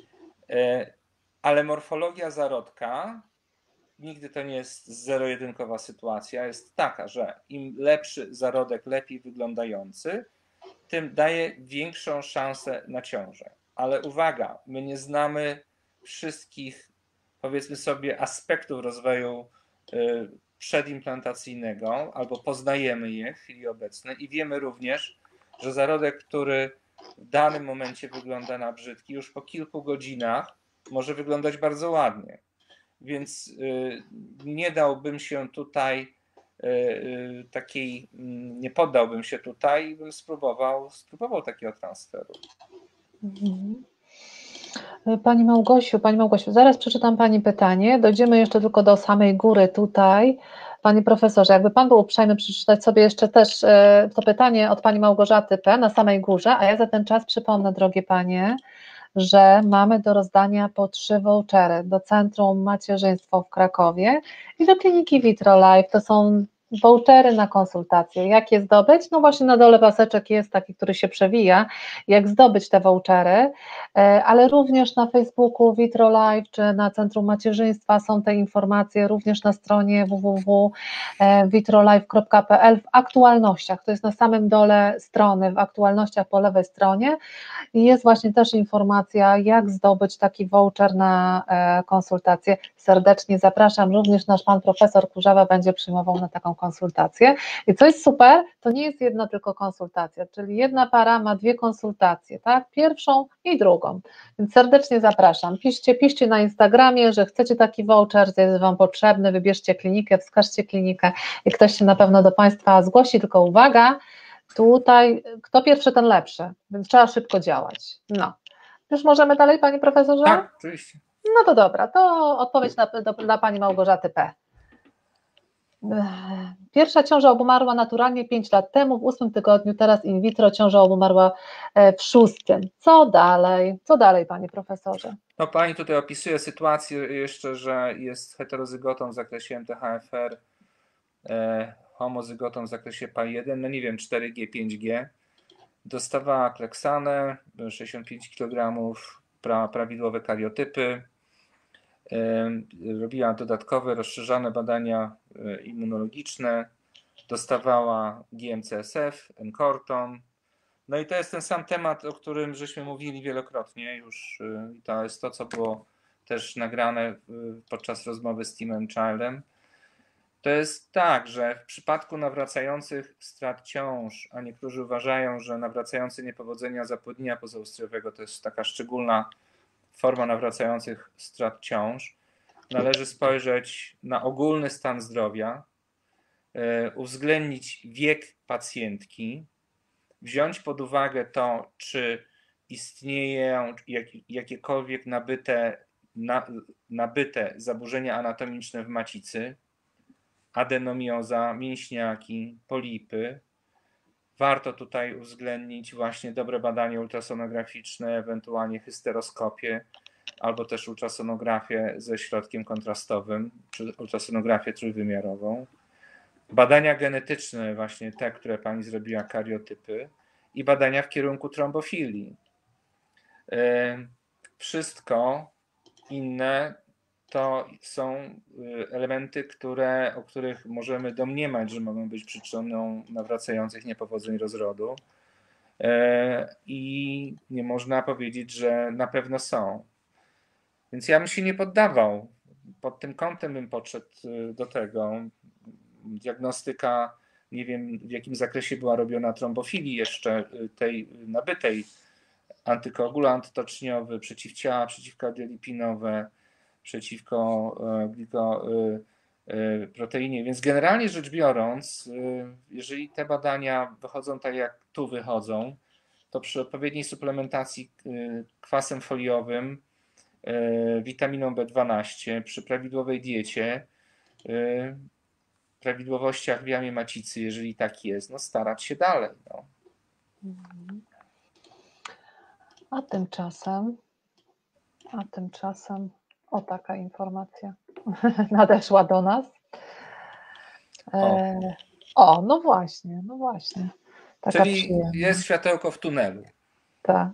Ale morfologia zarodka, nigdy to nie jest zero-jedynkowa sytuacja, jest taka, że im lepszy zarodek, lepiej wyglądający, tym daje większą szansę na ciążę. Ale uwaga, my nie znamy wszystkich, powiedzmy sobie, aspektów rozwoju przedimplantacyjnego, albo poznajemy je w chwili obecnej i wiemy również, że zarodek, który w danym momencie wygląda na brzydki, już po kilku godzinach może wyglądać bardzo ładnie. Więc nie dałbym się tutaj takiej, nie poddałbym się tutaj i bym spróbował takiego transferu. Pani Małgosiu, zaraz przeczytam Pani pytanie, dojdziemy jeszcze tylko do samej góry tutaj. Panie profesorze, jakby Pan był uprzejmy przeczytać sobie jeszcze też to pytanie od Pani Małgorzaty P. na samej górze, a ja za ten czas przypomnę, drogie Panie, że mamy do rozdania po 3 vouchery do Centrum Macierzyństwo w Krakowie i do kliniki VitroLife. To są vouchery na konsultacje. Jak je zdobyć? No właśnie na dole paseczek jest taki, który się przewija, jak zdobyć te vouchery, ale również na Facebooku VitroLife czy na Centrum Macierzyństwa są te informacje, również na stronie www.vitrolife.pl w aktualnościach, to jest na samym dole strony, w aktualnościach po lewej stronie. I jest właśnie też informacja, jak zdobyć taki voucher na konsultację. Serdecznie zapraszam, również nasz pan profesor Kurzawa będzie przyjmował na taką konsultację. I co jest super, to nie jest jedna tylko konsultacja, czyli jedna para ma 2 konsultacje, tak? Pierwszą i drugą. Więc serdecznie zapraszam. Piszcie na Instagramie, że chcecie taki voucher, że jest Wam potrzebny, wybierzcie klinikę, wskażcie klinikę i ktoś się na pewno do Państwa zgłosi, tylko uwaga, tutaj kto pierwszy, ten lepszy, więc trzeba szybko działać. No. Już możemy dalej, Panie Profesorze? Tak, oczywiście. No to dobra, to odpowiedź dla Pani Małgorzaty P. Pierwsza ciąża obumarła naturalnie 5 lat temu, w 8 tygodniu, teraz in vitro ciąża obumarła w 6. Co dalej? Co dalej, Panie Profesorze? No, Pani tutaj opisuje sytuację jeszcze, że jest heterozygotą w zakresie MTHFR, homozygotą w zakresie PAI1, no nie wiem, 4G, 5G. Dostawała kleksanę, 65 kg, prawidłowe kariotypy. Robiła dodatkowe, rozszerzone badania immunologiczne. Dostawała GM-CSF, Ncorton. No i to jest ten sam temat, o którym żeśmy mówili wielokrotnie już. To jest to, co było też nagrane podczas rozmowy z Timem Childem. To jest tak, że w przypadku nawracających strat ciąż, a niektórzy uważają, że nawracające niepowodzenia zapłodnienia pozaustriowego to jest taka szczególna forma nawracających strat ciąż, należy spojrzeć na ogólny stan zdrowia, uwzględnić wiek pacjentki, wziąć pod uwagę to, czy istnieją jakiekolwiek nabyte zaburzenia anatomiczne w macicy, adenomioza, mięśniaki, polipy. Warto tutaj uwzględnić właśnie dobre badanie ultrasonograficzne, ewentualnie hysteroskopię, albo też ultrasonografię ze środkiem kontrastowym, czy ultrasonografię trójwymiarową. Badania genetyczne, właśnie te, które Pani zrobiła, kariotypy, i badania w kierunku trombofilii. Wszystko inne to są elementy, o których możemy domniemać, że mogą być przyczyną nawracających niepowodzeń rozrodu. I nie można powiedzieć, że na pewno są. Więc ja bym się nie poddawał. Pod tym kątem bym podszedł do tego. Diagnostyka, nie wiem w jakim zakresie była robiona trombofilii jeszcze tej nabytej, antykoagulant toczniowy, przeciwciała przeciwkardiolipinowe, przeciwko glikoproteinie. Więc generalnie rzecz biorąc, jeżeli te badania wychodzą tak jak tu wychodzą, to przy odpowiedniej suplementacji kwasem foliowym, witaminą B12, przy prawidłowej diecie, prawidłowościach w jamie macicy, jeżeli tak jest, no starać się dalej. No. A tymczasem o, taka informacja nadeszła do nas. No właśnie. Taka czyli przyjemna. jest światełko w tunelu. Tak.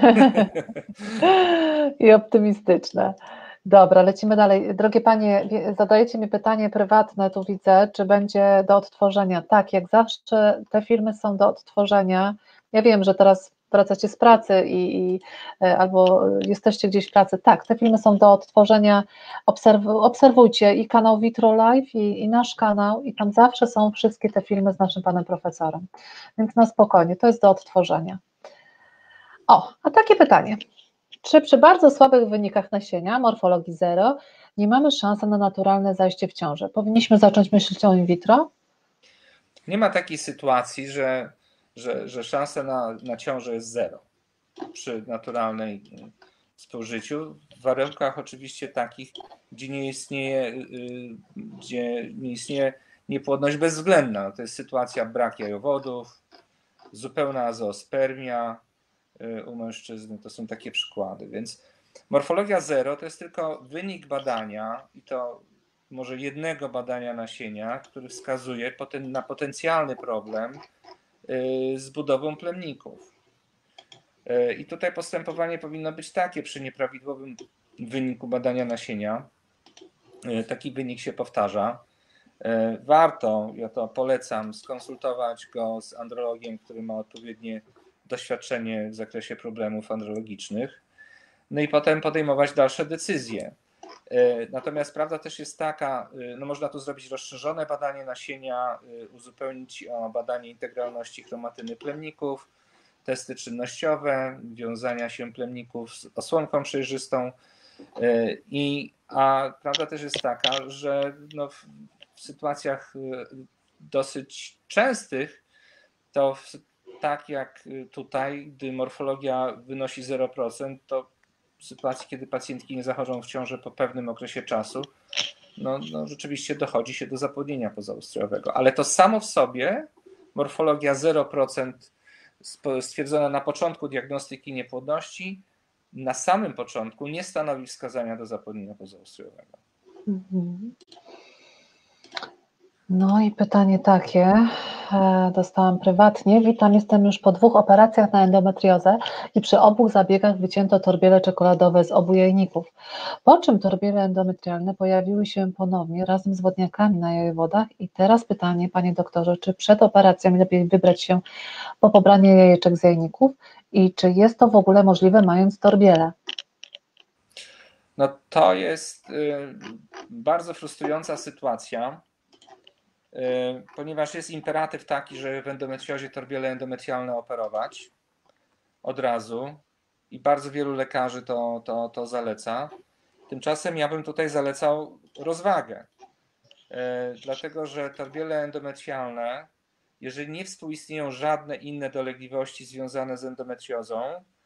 I optymistyczne. Dobra, lecimy dalej. Drogie panie, zadajecie mi pytanie prywatne, tu widzę, czy będzie do odtworzenia. Tak, jak zawsze te filmy są do odtworzenia. Ja wiem, że teraz wracacie z pracy albo jesteście gdzieś w pracy. Tak, te filmy są do odtworzenia. Obserwujcie i kanał Vitro Live, i nasz kanał, i tam zawsze są wszystkie te filmy z naszym panem profesorem. Więc na spokojnie, to jest do odtworzenia. O, a takie pytanie. Czy przy bardzo słabych wynikach nasienia, morfologii 0, nie mamy szansy na naturalne zajście w ciążę? Powinniśmy zacząć myśleć o in vitro? Nie ma takiej sytuacji, że szansa na ciążę jest 0 przy naturalnej współżyciu, w warunkach oczywiście takich, gdzie nie istnieje niepłodność bezwzględna. To jest sytuacja brak jajowodów, zupełna azoospermia u mężczyzny, to są takie przykłady. Więc morfologia 0 to jest tylko wynik badania, i to może jednego badania nasienia, który wskazuje na potencjalny problem z budową plemników. I tutaj postępowanie powinno być takie: przy nieprawidłowym wyniku badania nasienia, taki wynik się powtarza, warto, ja to polecam, skonsultować go z andrologiem, który ma odpowiednie doświadczenie w zakresie problemów andrologicznych, no i potem podejmować dalsze decyzje. Natomiast prawda też jest taka, no można tu zrobić rozszerzone badanie nasienia, uzupełnić o badanie integralności chromatyny plemników, testy czynnościowe, wiązania się plemników z osłonką przejrzystą. A prawda też jest taka, że no w sytuacjach dosyć częstych, to tak jak tutaj, gdy morfologia wynosi 0%, to w sytuacji, kiedy pacjentki nie zachodzą w ciążę po pewnym okresie czasu, no rzeczywiście dochodzi się do zapłodnienia pozaustrojowego. Ale to samo w sobie, morfologia 0% stwierdzona na początku diagnostyki niepłodności, na samym początku nie stanowi wskazania do zapłodnienia pozaustrojowego. No i pytanie takie, dostałam prywatnie. Witam, jestem już po 2 operacjach na endometriozę i przy obu zabiegach wycięto torbiele czekoladowe z obu jajników. Po czym torbiele endometrialne pojawiły się ponownie razem z wodniakami na jajowodach i teraz pytanie, panie doktorze, czy przed operacją lepiej wybrać się po pobranie jajeczek z jajników i czy jest to w ogóle możliwe, mając torbiele? No to jest bardzo frustrująca sytuacja, ponieważ jest imperatyw taki, że w endometriozie torbiele endometrialne operować od razu i bardzo wielu lekarzy to zaleca. Tymczasem ja bym tutaj zalecał rozwagę, dlatego że torbiele endometrialne, jeżeli nie współistnieją żadne inne dolegliwości związane z endometriozą,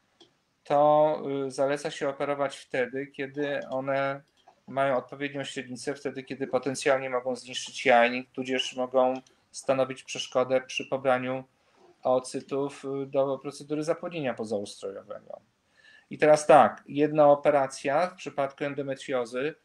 to zaleca się operować wtedy, kiedy one mają odpowiednią średnicę, wtedy kiedy potencjalnie mogą zniszczyć jajnik, tudzież mogą stanowić przeszkodę przy pobraniu oocytów do procedury zapłodnienia pozaustrojowego. I teraz tak, jedna operacja w przypadku endometriozy,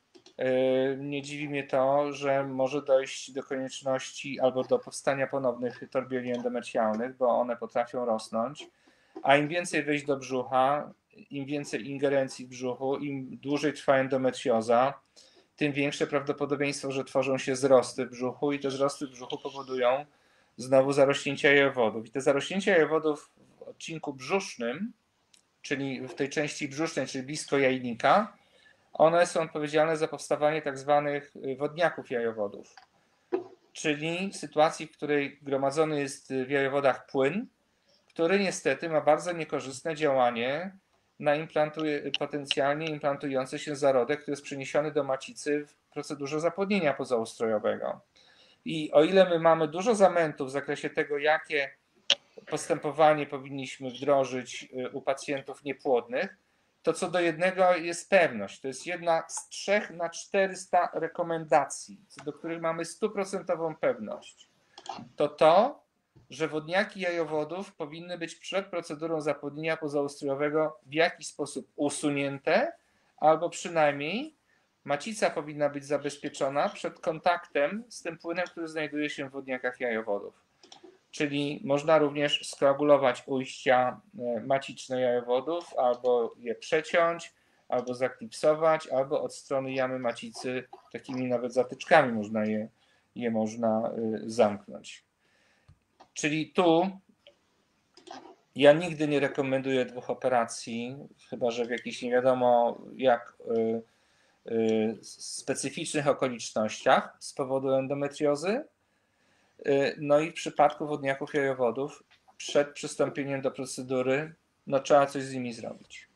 nie dziwi mnie to, że może dojść do konieczności albo do powstania ponownych torbieli endometrialnych, bo one potrafią rosnąć, a im więcej wejść do brzucha, im więcej ingerencji w brzuchu, im dłużej trwa endometrioza, tym większe prawdopodobieństwo, że tworzą się zrosty w brzuchu i te zrosty w brzuchu powodują znowu zarośnięcia jajowodów. I te zarośnięcia jajowodów w odcinku brzusznym, czyli w tej części brzusznej, czyli blisko jajnika, one są odpowiedzialne za powstawanie tak zwanych wodniaków jajowodów, czyli sytuacji, w której gromadzony jest w jajowodach płyn, który niestety ma bardzo niekorzystne działanie na potencjalnie implantujący się zarodek, który jest przeniesiony do macicy w procedurze zapłodnienia pozaustrojowego. I o ile my mamy dużo zamętów w zakresie tego, jakie postępowanie powinniśmy wdrożyć u pacjentów niepłodnych, to co do jednego jest pewność. To jest jedna z 3 na 400 rekomendacji, co do których mamy 100% pewność. To, że wodniaki jajowodów powinny być przed procedurą zapłodnienia pozaustrojowego w jakiś sposób usunięte, albo przynajmniej macica powinna być zabezpieczona przed kontaktem z tym płynem, który znajduje się w wodniakach jajowodów. czyli można również skoagulować ujścia maciczne jajowodów, albo je przeciąć, albo zaklipsować, albo od strony jamy macicy takimi nawet zatyczkami można zamknąć. Czyli tu ja nigdy nie rekomenduję 2 operacji, chyba że w jakichś nie wiadomo jak specyficznych okolicznościach z powodu endometriozy. No i w przypadku wodniaków jajowodów przed przystąpieniem do procedury trzeba coś z nimi zrobić.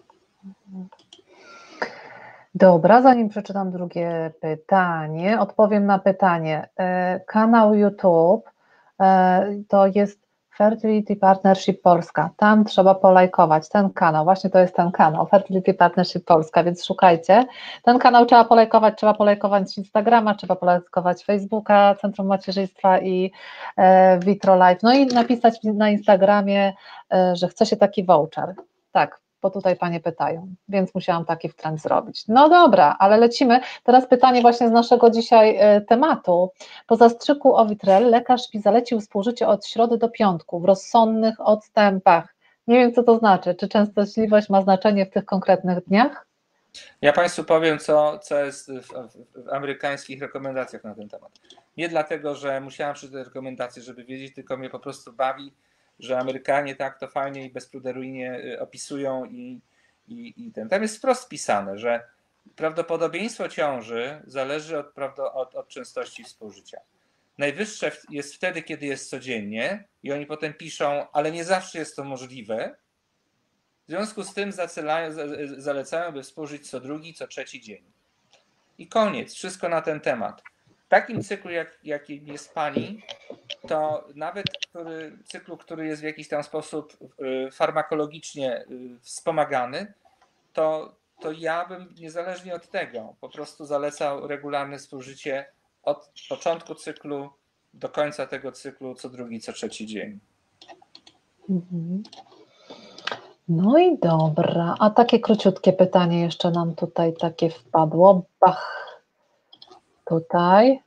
Dobra, zanim przeczytam drugie pytanie, odpowiem na pytanie. Kanał YouTube to jest Fertility Partnership Polska. Tam trzeba polajkować ten kanał, właśnie to jest ten kanał, Fertility Partnership Polska, więc szukajcie. Ten kanał trzeba polajkować Instagrama, trzeba polajkować Facebooka, Centrum Macierzyństwa i Vitro Life, no i napisać na Instagramie, że chce się taki voucher. Tak, bo tutaj panie pytają, więc musiałam taki trend zrobić. No dobra, ale lecimy. Teraz pytanie właśnie z naszego dzisiaj tematu. Po zastrzyku Ovitrel lekarz mi zalecił współżycie od środy do piątku w rozsądnych odstępach. Nie wiem, co to znaczy. Czy częstotliwość ma znaczenie w tych konkretnych dniach? Ja Państwu powiem, co jest w amerykańskich rekomendacjach na ten temat. Nie dlatego, że musiałam przeczytać rekomendacje, żeby wiedzieć, tylko mnie po prostu bawi, że Amerykanie tak to fajnie i bezpruderyjnie opisują i ten. Tam jest wprost pisane, że prawdopodobieństwo ciąży zależy od częstości współżycia. Najwyższe jest wtedy, kiedy jest codziennie i oni potem piszą, ale nie zawsze jest to możliwe. W związku z tym zalecają, by współżyć co drugi, co trzeci dzień. I koniec, wszystko na ten temat. W takim cyklu, jakim jest pani, to nawet cyklu, który jest w jakiś tam sposób farmakologicznie wspomagany, to ja bym niezależnie od tego po prostu zalecał regularne współżycie od początku cyklu do końca tego cyklu, co drugi, co trzeci dzień. No i dobra, a takie króciutkie pytanie jeszcze nam tutaj takie wpadło. Bach. Tutaj.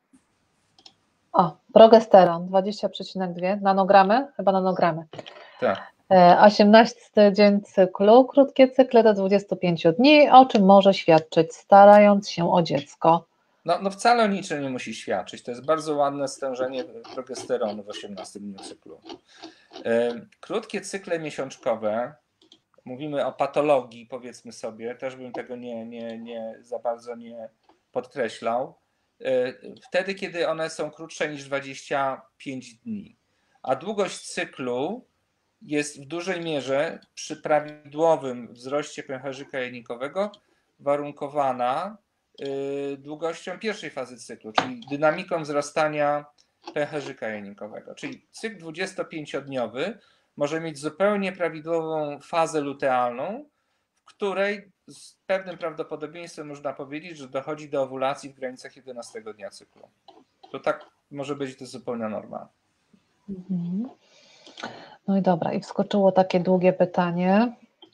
O, progesteron 20,2 nanogramy, chyba nanogramy. Tak. 18 dzień cyklu, krótkie cykle do 25 dni, o czym może świadczyć, starając się o dziecko? No wcale o niczym nie musi świadczyć. To jest bardzo ładne stężenie progesteronu w 18 dniu cyklu. Krótkie cykle miesiączkowe, mówimy o patologii, powiedzmy sobie, też bym tego nie za bardzo nie podkreślał, wtedy, kiedy one są krótsze niż 25 dni. A długość cyklu jest w dużej mierze przy prawidłowym wzroście pęcherzyka jajnikowego warunkowana długością pierwszej fazy cyklu, czyli dynamiką wzrastania pęcherzyka jajnikowego. Czyli cykl 25-dniowy może mieć zupełnie prawidłową fazę lutealną, w której z pewnym prawdopodobieństwem można powiedzieć, że dochodzi do owulacji w granicach 11 dnia cyklu. To tak może być to zupełna norma. No i dobra, i wskoczyło takie długie pytanie.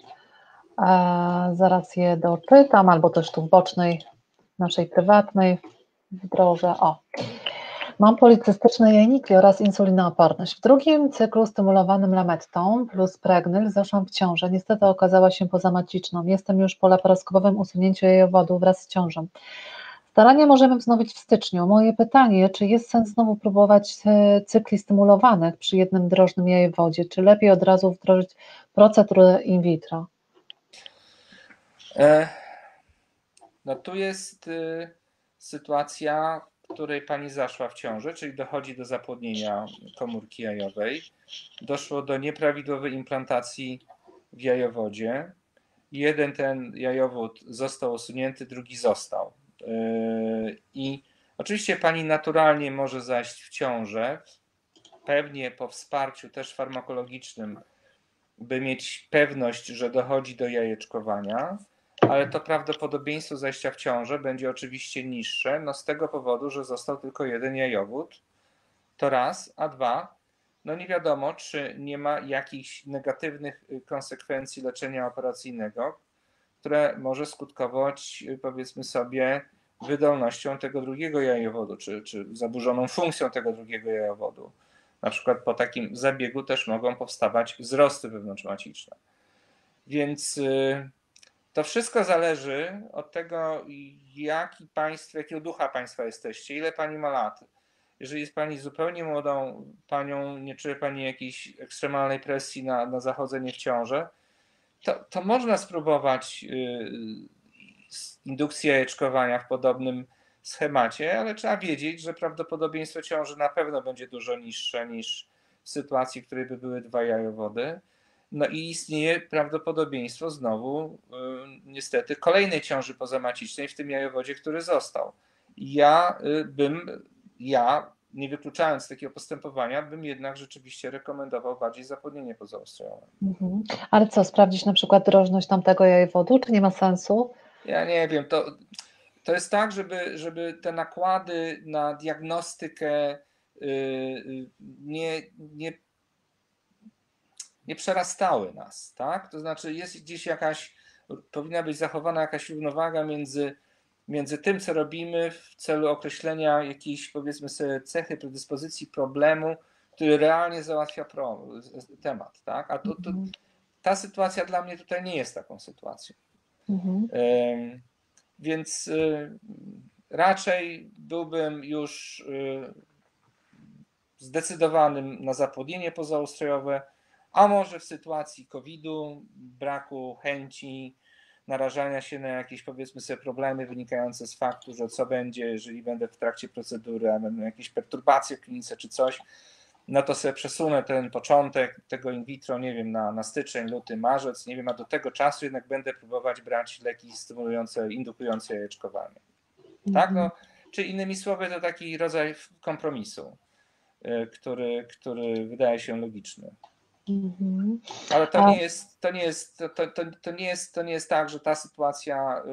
Zaraz je doczytam, albo też tu w bocznej, naszej prywatnej wdrożę. O. Mam policystyczne jajniki oraz insulinooporność. W drugim cyklu stymulowanym lamettą plus pregnyl zaszłam w ciążę. Niestety okazała się pozamaciczną. Jestem już po laparoskopowym usunięciu jajowodu wraz z ciążą. Starania możemy wznowić w styczniu. Moje pytanie, czy jest sens znowu próbować cykli stymulowanych przy jednym drożnym jajowodzie, czy lepiej od razu wdrożyć procedurę in vitro? No tu jest sytuacja, w której pani zaszła w ciążę, czyli dochodzi do zapłodnienia komórki jajowej. Doszło do nieprawidłowej implantacji w jajowodzie. Jeden ten jajowód został usunięty, drugi został. I oczywiście pani naturalnie może zajść w ciążę, pewnie po wsparciu też farmakologicznym, by mieć pewność, że dochodzi do jajeczkowania, ale to prawdopodobieństwo zajścia w ciążę będzie oczywiście niższe, no z tego powodu, że został tylko jeden jajowód, to raz, a dwa, no nie wiadomo, czy nie ma jakichś negatywnych konsekwencji leczenia operacyjnego, które może skutkować, powiedzmy sobie, wydolnością tego drugiego jajowodu, czy zaburzoną funkcją tego drugiego jajowodu. Na przykład po takim zabiegu też mogą powstawać wzrosty wewnątrzmaciczne. Więc to wszystko zależy od tego, jakiego ducha Państwa jesteście, ile Pani ma lat. Jeżeli jest Pani zupełnie młodą panią, nie czuje Pani jakiejś ekstremalnej presji na zachodzenie w ciążę, to można spróbować indukcji jajeczkowania w podobnym schemacie, ale trzeba wiedzieć, że prawdopodobieństwo ciąży na pewno będzie dużo niższe niż w sytuacji, w której by były 2 jajowody. No i istnieje prawdopodobieństwo znowu niestety kolejnej ciąży pozamacicznej w tym jajowodzie, który został. Ja, nie wykluczając takiego postępowania, bym jednak rzeczywiście rekomendował bardziej zapłodnienie pozaustrojowe. Ale co, sprawdzić na przykład drożność tamtego jajowodu, czy nie ma sensu? Ja nie wiem, to jest tak, żeby te nakłady na diagnostykę nie przerastały nas, tak? To znaczy jest gdzieś powinna być zachowana jakaś równowaga między tym, co robimy w celu określenia jakiejś, powiedzmy sobie, cechy, predyspozycji problemu, który realnie załatwia temat, tak? A ta sytuacja dla mnie tutaj nie jest taką sytuacją. Więc raczej byłbym już zdecydowanym na zapłodnienie pozaustrojowe, a może w sytuacji COVID-u, braku chęci, narażania się na jakieś, powiedzmy sobie, problemy wynikające z faktu, że co będzie, jeżeli będę w trakcie procedury, a będą jakieś perturbacje w klinice czy coś, no to sobie przesunę ten początek tego in vitro, nie wiem, na styczeń, luty, marzec, nie wiem, a do tego czasu jednak będę próbować brać leki stymulujące, indukujące jajeczkowanie. Tak? No, czy innymi słowy, to taki rodzaj kompromisu, który wydaje się logiczny. Ale to nie jest tak, że ta sytuacja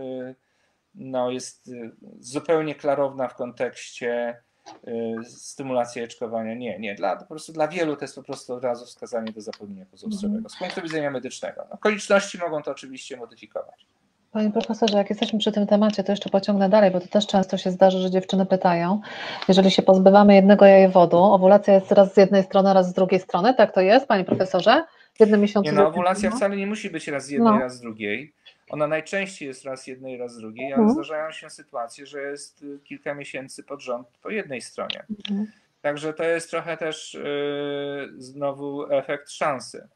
jest zupełnie klarowna w kontekście stymulacji jajeczkowania. Nie. Po prostu dla wielu to jest po prostu od razu wskazanie do zapłodnienia pozaustrojowego. Z punktu widzenia medycznego. Okoliczności mogą to oczywiście modyfikować. Panie profesorze, jak jesteśmy przy tym temacie, to jeszcze pociągnę dalej, bo to też często się zdarzy, że dziewczyny pytają, jeżeli się pozbywamy jednego jajowodu, owulacja jest raz z jednej strony, raz z drugiej strony, tak to jest, panie profesorze? W jednym miesiącu... Nie, owulacja wcale nie musi być raz z jednej, raz z drugiej. Ona najczęściej jest raz z jednej, raz z drugiej, ale zdarzają się sytuacje, że jest kilka miesięcy pod rząd po jednej stronie. Także to jest trochę też znowu efekt szansy.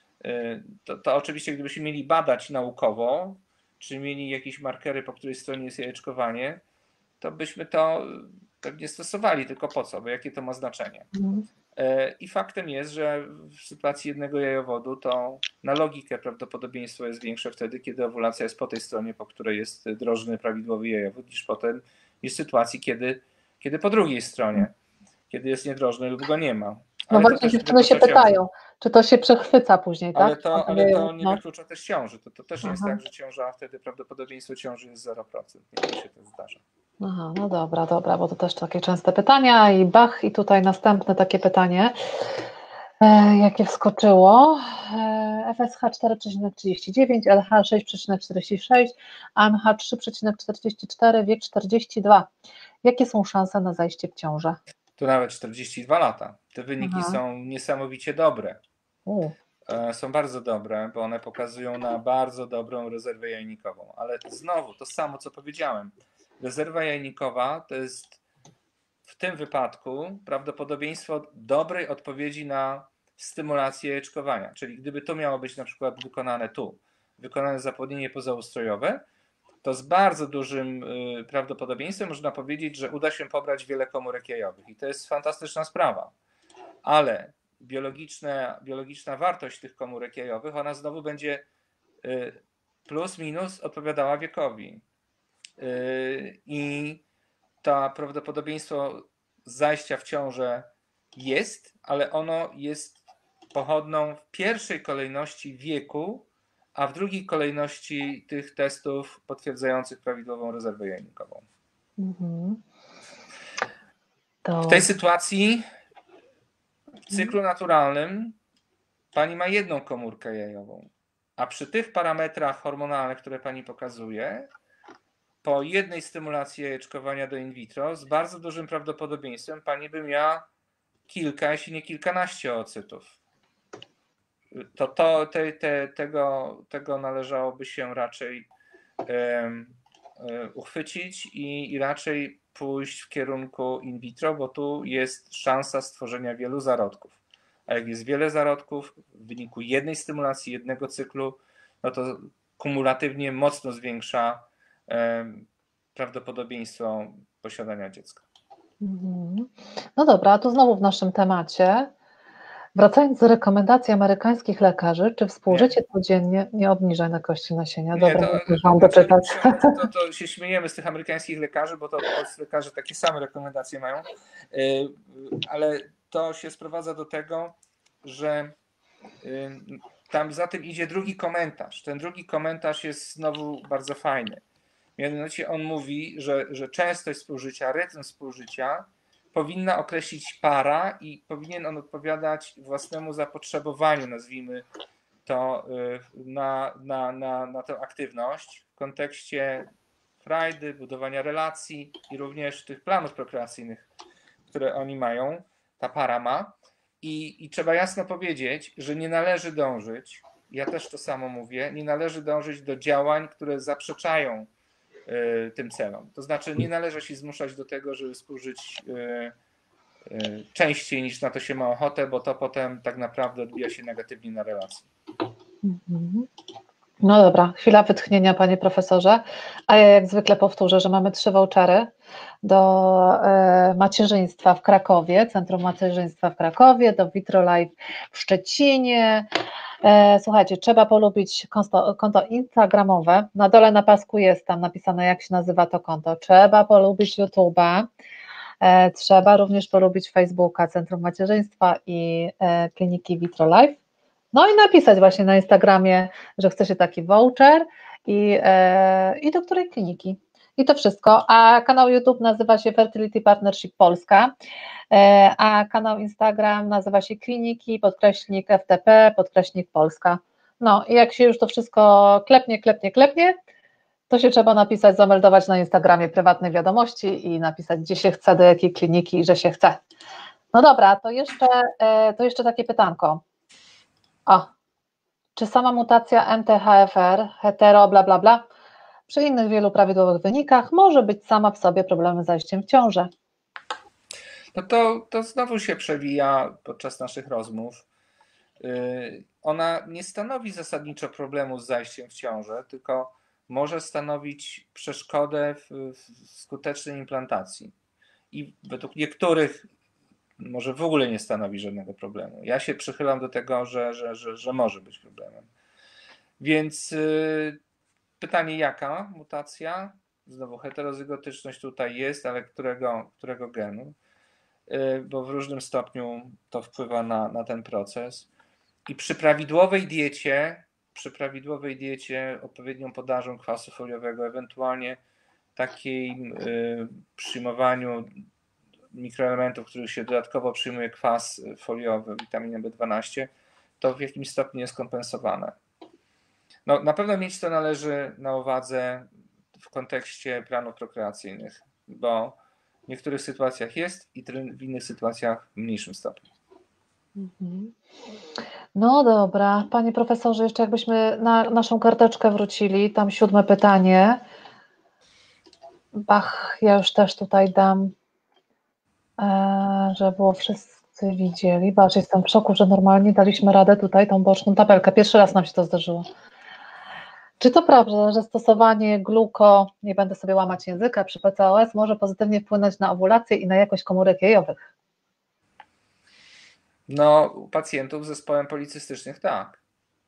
To oczywiście, gdybyśmy mieli badać naukowo, czy mieli jakieś markery, po której stronie jest jajeczkowanie, to byśmy to pewnie stosowali, tylko po co, bo jakie to ma znaczenie. I faktem jest, że w sytuacji jednego jajowodu to na logikę prawdopodobieństwo jest większe wtedy, kiedy owulacja jest po tej stronie, po której jest drożny prawidłowy jajowód, niż potem jest w sytuacji, kiedy po drugiej stronie, kiedy jest niedrożny lub go nie ma. No właśnie, dziewczyny się pytają, czy to się przechwyca później, tak? Ale to nie wyklucza też ciąży. To też nie jest tak, że ciąża, wtedy prawdopodobieństwo ciąży jest 0%. Nie się to zdarza. Aha, no dobra, bo to też takie częste pytania i i tutaj następne takie pytanie, jakie wskoczyło. FSH 4,39, LH 6,46, AMH 3,44, wiek 42. Jakie są szanse na zajście w ciążę? To nawet 42 lata. Te wyniki są niesamowicie dobre. Są bardzo dobre, bo one pokazują na bardzo dobrą rezerwę jajnikową. Ale znowu to samo, co powiedziałem. Rezerwa jajnikowa to jest w tym wypadku prawdopodobieństwo dobrej odpowiedzi na stymulację jajeczkowania. Czyli gdyby to miało być na przykład wykonane zapłodnienie pozaustrojowe, to z bardzo dużym prawdopodobieństwem można powiedzieć, że uda się pobrać wiele komórek jajowych. I to jest fantastyczna sprawa. Ale biologiczna wartość tych komórek jajowych, ona znowu będzie plus minus odpowiadała wiekowi. I to prawdopodobieństwo zajścia w ciążę jest, ale ono jest pochodną w pierwszej kolejności wieku, a w drugiej kolejności tych testów potwierdzających prawidłową rezerwę jajnikową. W tej sytuacji w cyklu naturalnym pani ma jedną komórkę jajową, a przy tych parametrach hormonalnych, które pani pokazuje, po jednej stymulacji jajeczkowania do in vitro z bardzo dużym prawdopodobieństwem pani by miała kilka, jeśli nie kilkanaście oocytów. Tego należałoby się raczej uchwycić i raczej pójść w kierunku in vitro, bo tu jest szansa stworzenia wielu zarodków. A jak jest wiele zarodków w wyniku jednej stymulacji, jednego cyklu, no to kumulatywnie mocno zwiększa prawdopodobieństwo posiadania dziecka. No dobra, a tu znowu w naszym temacie, wracając do rekomendacji amerykańskich lekarzy, czy współżycie codziennie nie obniża jakości nasienia? Nie, Dobra, mam doczytać. To się śmiejemy z tych amerykańskich lekarzy, bo to polscy lekarze takie same rekomendacje mają, ale to się sprowadza do tego, że tam za tym idzie drugi komentarz. Ten drugi komentarz jest znowu bardzo fajny. Mianowicie on mówi, że częstość współżycia, rytm współżycia powinna określić para i powinien on odpowiadać własnemu zapotrzebowaniu, nazwijmy to, na tę aktywność w kontekście frajdy, budowania relacji i również tych planów prokreacyjnych, które oni mają, ta para ma. I trzeba jasno powiedzieć, że nie należy dążyć, ja też to samo mówię, nie należy dążyć do działań, które zaprzeczają tym celom. To znaczy nie należy się zmuszać do tego, żeby współżyć częściej niż na to się ma ochotę, bo to potem tak naprawdę odbija się negatywnie na relacji. No dobra, chwila wytchnienia, panie profesorze, a ja jak zwykle powtórzę, że mamy 3 vouchery do macierzyństwa w Krakowie, Centrum Macierzyństwa w Krakowie, do VitroLife w Szczecinie. Słuchajcie, trzeba polubić konto instagramowe, na dole na pasku jest tam napisane, jak się nazywa to konto, trzeba polubić YouTube'a, trzeba również polubić Facebooka, Centrum Macierzyństwa i kliniki VitroLife. No i napisać właśnie na Instagramie, że chce się taki voucher i do której kliniki. I to wszystko. A kanał YouTube nazywa się Fertility Partnership Polska, a kanał Instagram nazywa się kliniki _FTP _Polska. No i jak się już to wszystko klepnie, to się trzeba napisać, zameldować na Instagramie prywatne wiadomości i napisać, gdzie się chce, do jakiej kliniki i że się chce. No dobra, to jeszcze takie pytanko. Czy sama mutacja MTHFR, hetero, bla bla bla, przy innych wielu prawidłowych wynikach może być sama w sobie problemem z zajściem w ciążę? No to znowu się przewija podczas naszych rozmów. Ona nie stanowi zasadniczo problemu z zajściem w ciążę, tylko może stanowić przeszkodę w skutecznej implantacji. I według niektórych może w ogóle nie stanowi żadnego problemu. Ja się przychylam do tego, że może być problemem. Więc pytanie, jaka mutacja? Znowu heterozygotyczność tutaj jest, ale którego genu? Bo w różnym stopniu to wpływa na ten proces. I przy prawidłowej diecie, odpowiednią podażą kwasu foliowego, ewentualnie takim przyjmowaniu mikroelementów, których się dodatkowo przyjmuje kwas foliowy, witaminę B12, to w jakimś stopniu jest kompensowane. No, na pewno mieć to należy na uwadze w kontekście planów prokreacyjnych, bo w niektórych sytuacjach jest i w innych sytuacjach w mniejszym stopniu. No dobra, panie profesorze, jeszcze jakbyśmy na naszą karteczkę wrócili, tam 7 pytanie. Ja już też tutaj dam, żeby było wszyscy widzieli. Jestem w szoku, że normalnie daliśmy radę tutaj tą boczną tabelkę. Pierwszy raz nam się to zdarzyło. Czy to prawda, że stosowanie nie będę sobie łamać języka, przy PCOS może pozytywnie wpłynąć na owulację i na jakość komórek jajowych? No, u pacjentów z zespołem policystycznych tak.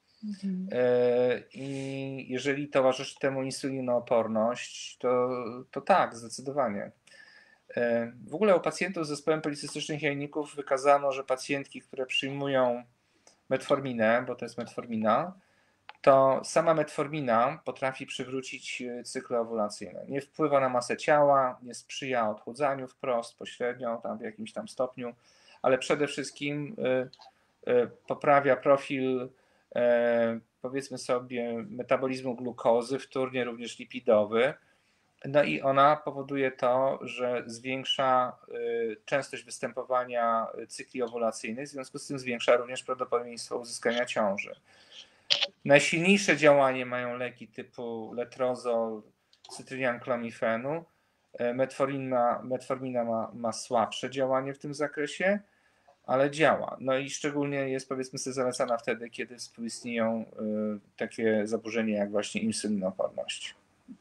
I jeżeli towarzyszy temu insulinooporność, to tak, zdecydowanie. W ogóle u pacjentów z zespołem policystycznych jajników wykazano, że pacjentki, które przyjmują metforminę, bo to jest metformina, to sama metformina potrafi przywrócić cykle owulacyjne. Nie wpływa na masę ciała, nie sprzyja odchudzaniu wprost, pośrednio, tam w jakimś tam stopniu, ale przede wszystkim poprawia profil, powiedzmy sobie, metabolizmu glukozy, wtórnie również lipidowy, No i ona powoduje to, że zwiększa częstość występowania cykli owulacyjnych, w związku z tym zwiększa również prawdopodobieństwo uzyskania ciąży. Najsilniejsze działanie mają leki typu letrozol, cytrynian klomifenu. Metformina ma słabsze działanie w tym zakresie, ale działa. No i szczególnie jest, powiedzmy sobie, zalecana wtedy, kiedy współistnieją takie zaburzenia jak właśnie insulinoporność.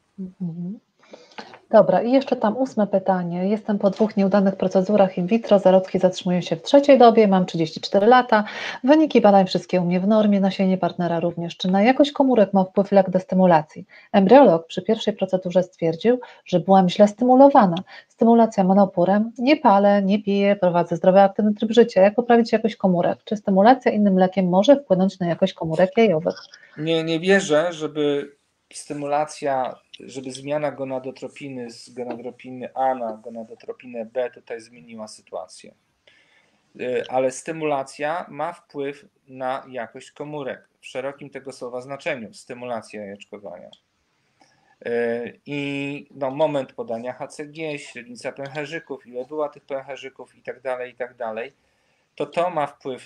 Dobra, i jeszcze tam 8 pytanie. Jestem po 2 nieudanych procedurach in vitro, zarodki zatrzymują się w 3. dobie, mam 34 lata, wyniki badań wszystkie u mnie w normie, nasienie partnera również. Czy na jakość komórek ma wpływ lek destymulacji? Embriolog przy pierwszej procedurze stwierdził, że byłam źle stymulowana. Stymulacja monopórem, nie palę, nie piję, prowadzę zdrowy, aktywny tryb życia. Jak poprawić jakość komórek? Czy stymulacja innym lekiem może wpłynąć na jakość komórek jajowych? Nie wierzę, żeby stymulacja, żeby zmiana gonadotropiny z gonadotropiny A na gonadotropinę B tutaj zmieniła sytuację. Ale stymulacja ma wpływ na jakość komórek w szerokim tego słowa znaczeniu, stymulacja jajeczkowania. I no, moment podania HCG, średnica pęcherzyków, ile była tych pęcherzyków i tak dalej, to ma wpływ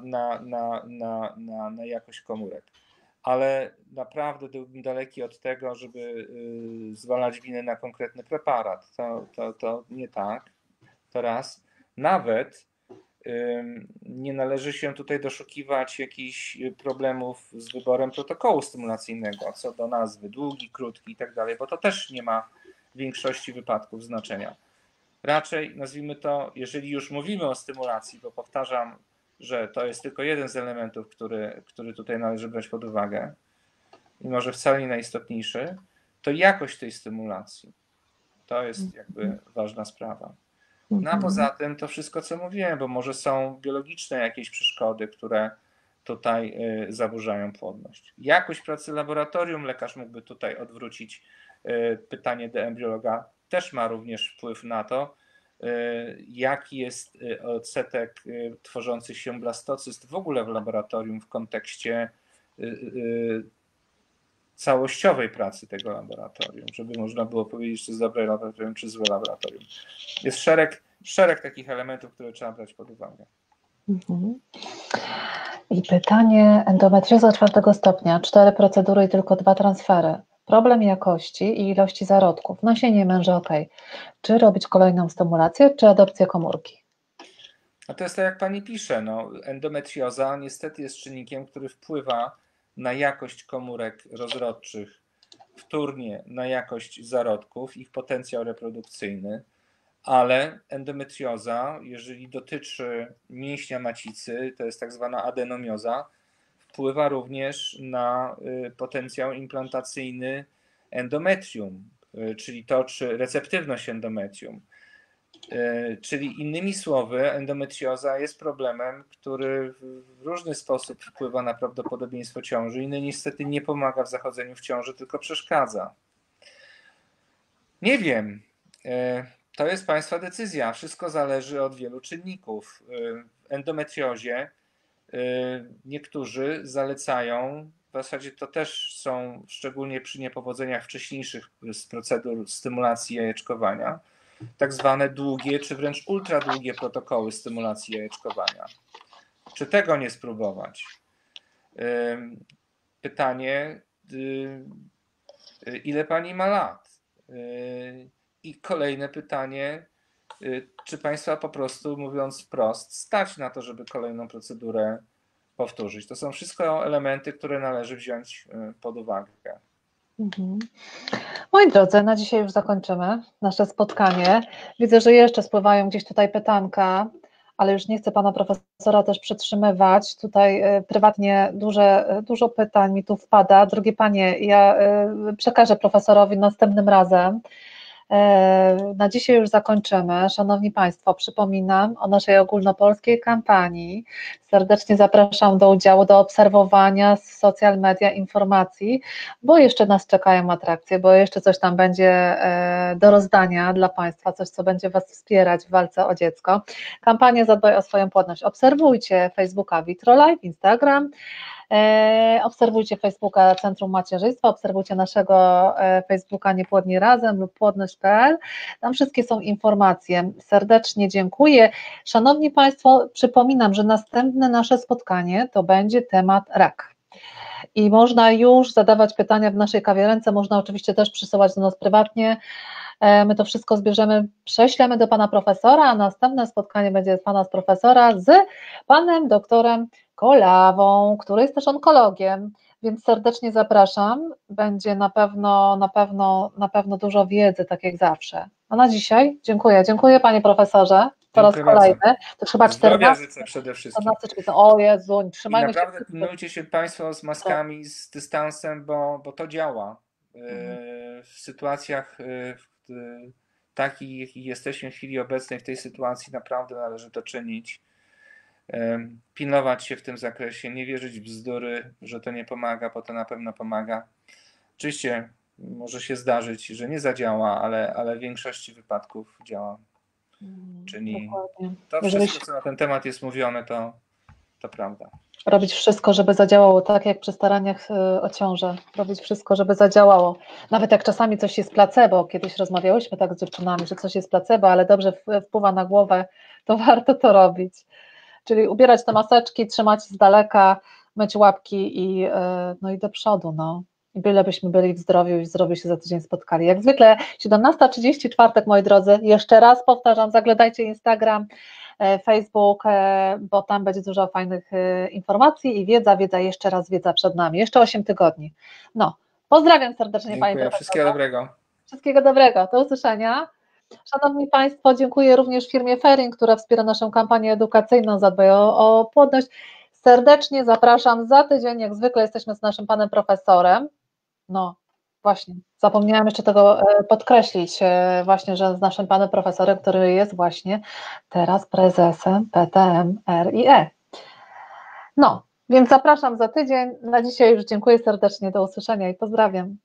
na jakość komórek. Ale naprawdę byłbym daleki od tego, żeby zwalać winę na konkretny preparat. To nie tak. To raz. Nawet nie należy się tutaj doszukiwać jakichś problemów z wyborem protokołu stymulacyjnego, co do nazwy, długi, krótki i tak dalej, bo to też nie ma w większości wypadków znaczenia. Raczej nazwijmy to, jeżeli już mówimy o stymulacji, bo powtarzam, że to jest tylko jeden z elementów, który tutaj należy brać pod uwagę i może wcale nie najistotniejszy, to jakość tej stymulacji. To jest jakby ważna sprawa. No a poza tym to wszystko, co mówiłem, bo może są biologiczne jakieś przeszkody, które tutaj zaburzają płodność. Jakość pracy laboratorium, lekarz mógłby tutaj odwrócić pytanie do embriologa, też ma również wpływ na to, jaki jest odsetek tworzących się blastocyst w ogóle w laboratorium w kontekście całościowej pracy tego laboratorium, żeby można było powiedzieć, czy jest dobre laboratorium, czy złe laboratorium. Jest szereg takich elementów, które trzeba brać pod uwagę. I pytanie, endometrioza 4. stopnia, 4 procedury i tylko 2 transfery. Problem jakości i ilości zarodków. Nasienie męża ok. Czy robić kolejną stymulację, czy adopcję komórki? A to jest tak, jak pani pisze. No, endometrioza niestety jest czynnikiem, który wpływa na jakość komórek rozrodczych, wtórnie na jakość zarodków, ich potencjał reprodukcyjny, ale endometrioza, jeżeli dotyczy mięśnia macicy, to jest tak zwana adenomioza, wpływa również na potencjał implantacyjny endometrium, czyli to, czy receptywność endometrium. Czyli innymi słowy, endometrioza jest problemem, który w różny sposób wpływa na prawdopodobieństwo ciąży i niestety nie pomaga w zachodzeniu w ciąży, tylko przeszkadza. Nie wiem. To jest Państwa decyzja. Wszystko zależy od wielu czynników. W endometriozie niektórzy zalecają, w zasadzie to też są szczególnie przy niepowodzeniach wcześniejszych z procedur stymulacji jajeczkowania, tak zwane długie czy wręcz ultradługie protokoły stymulacji jajeczkowania. Czy tego nie spróbować? Pytanie, ile pani ma lat? I kolejne pytanie, czy Państwa po prostu, mówiąc wprost, stać na to, żeby kolejną procedurę powtórzyć? To są wszystko elementy, które należy wziąć pod uwagę. Moi drodzy, na dzisiaj już zakończymy nasze spotkanie. Widzę, że jeszcze spływają gdzieś tutaj pytanka, ale już nie chcę Pana Profesora też przytrzymywać. Tutaj prywatnie dużo pytań mi tu wpada. Drogie Panie, ja przekażę Profesorowi następnym razem. Na dzisiaj już zakończymy. Szanowni Państwo, przypominam o naszej ogólnopolskiej kampanii. Serdecznie zapraszam do udziału, do obserwowania z social media informacji, bo jeszcze nas czekają atrakcje, bo jeszcze coś tam będzie do rozdania dla Państwa, coś, co będzie Was wspierać w walce o dziecko. Kampania Zadbaj o swoją płodność. Obserwujcie Facebooka VitroLife, Instagram, Obserwujcie Facebooka Centrum Macierzyństwa, obserwujcie naszego Facebooka Niepłodni Razem lub płodność.pl, tam wszystkie są informacje. Serdecznie dziękuję. Szanowni Państwo, przypominam, że następne nasze spotkanie to będzie temat rak. I można już zadawać pytania w naszej kawiarence, można oczywiście też przysyłać do nas prywatnie. My to wszystko zbierzemy, prześlemy do pana profesora, a następne spotkanie będzie pana z profesora z panem doktorem Kolawą, który jest też onkologiem, więc serdecznie zapraszam. Będzie na pewno dużo wiedzy, tak jak zawsze. A na dzisiaj dziękuję panie profesorze. Po raz kolejny. To chyba Zdrowia 14. życzę przede wszystkim. O Jezu, trzymajmy I naprawdę pilnujcie się Państwo z maskami, z dystansem, bo to działa. W sytuacjach takich, jakich jesteśmy w chwili obecnej, w tej sytuacji naprawdę należy to czynić. Pilnować się w tym zakresie, nie wierzyć w bzdury, że to nie pomaga, bo to na pewno pomaga. Oczywiście może się zdarzyć, że nie zadziała, ale w większości wypadków działa. Czyli dokładnie. to wszystko, co na ten temat jest mówione, to prawda. Robić wszystko, żeby zadziałało, tak jak przy staraniach o ciążę. Robić wszystko, żeby zadziałało. Nawet jak czasami coś jest placebo, kiedyś rozmawiałyśmy tak z dziewczynami, że coś jest placebo, ale dobrze wpływa na głowę, to warto to robić. Czyli ubierać te maseczki, trzymać z daleka, myć łapki i do przodu. No. I bylebyśmy byli w zdrowiu i zdrowiu się za tydzień spotkali. Jak zwykle 17:30 czwartek, moi drodzy. Jeszcze raz powtarzam, zaglądajcie Instagram, Facebook, bo tam będzie dużo fajnych informacji i wiedza, jeszcze raz wiedza przed nami. Jeszcze 8 tygodni. No, pozdrawiam serdecznie Panie profesorze. Wszystkiego dobrego. Wszystkiego dobrego. Do usłyszenia. Szanowni Państwo, dziękuję również firmie Ferring, która wspiera naszą kampanię edukacyjną Zadbaj o płodność. Serdecznie zapraszam za tydzień, jak zwykle jesteśmy z naszym panem profesorem. No właśnie, zapomniałam jeszcze tego podkreślić, właśnie, że z naszym panem profesorem, który jest właśnie teraz prezesem PTM RIE. No, więc zapraszam za tydzień. Na dzisiaj już dziękuję serdecznie, do usłyszenia i pozdrawiam.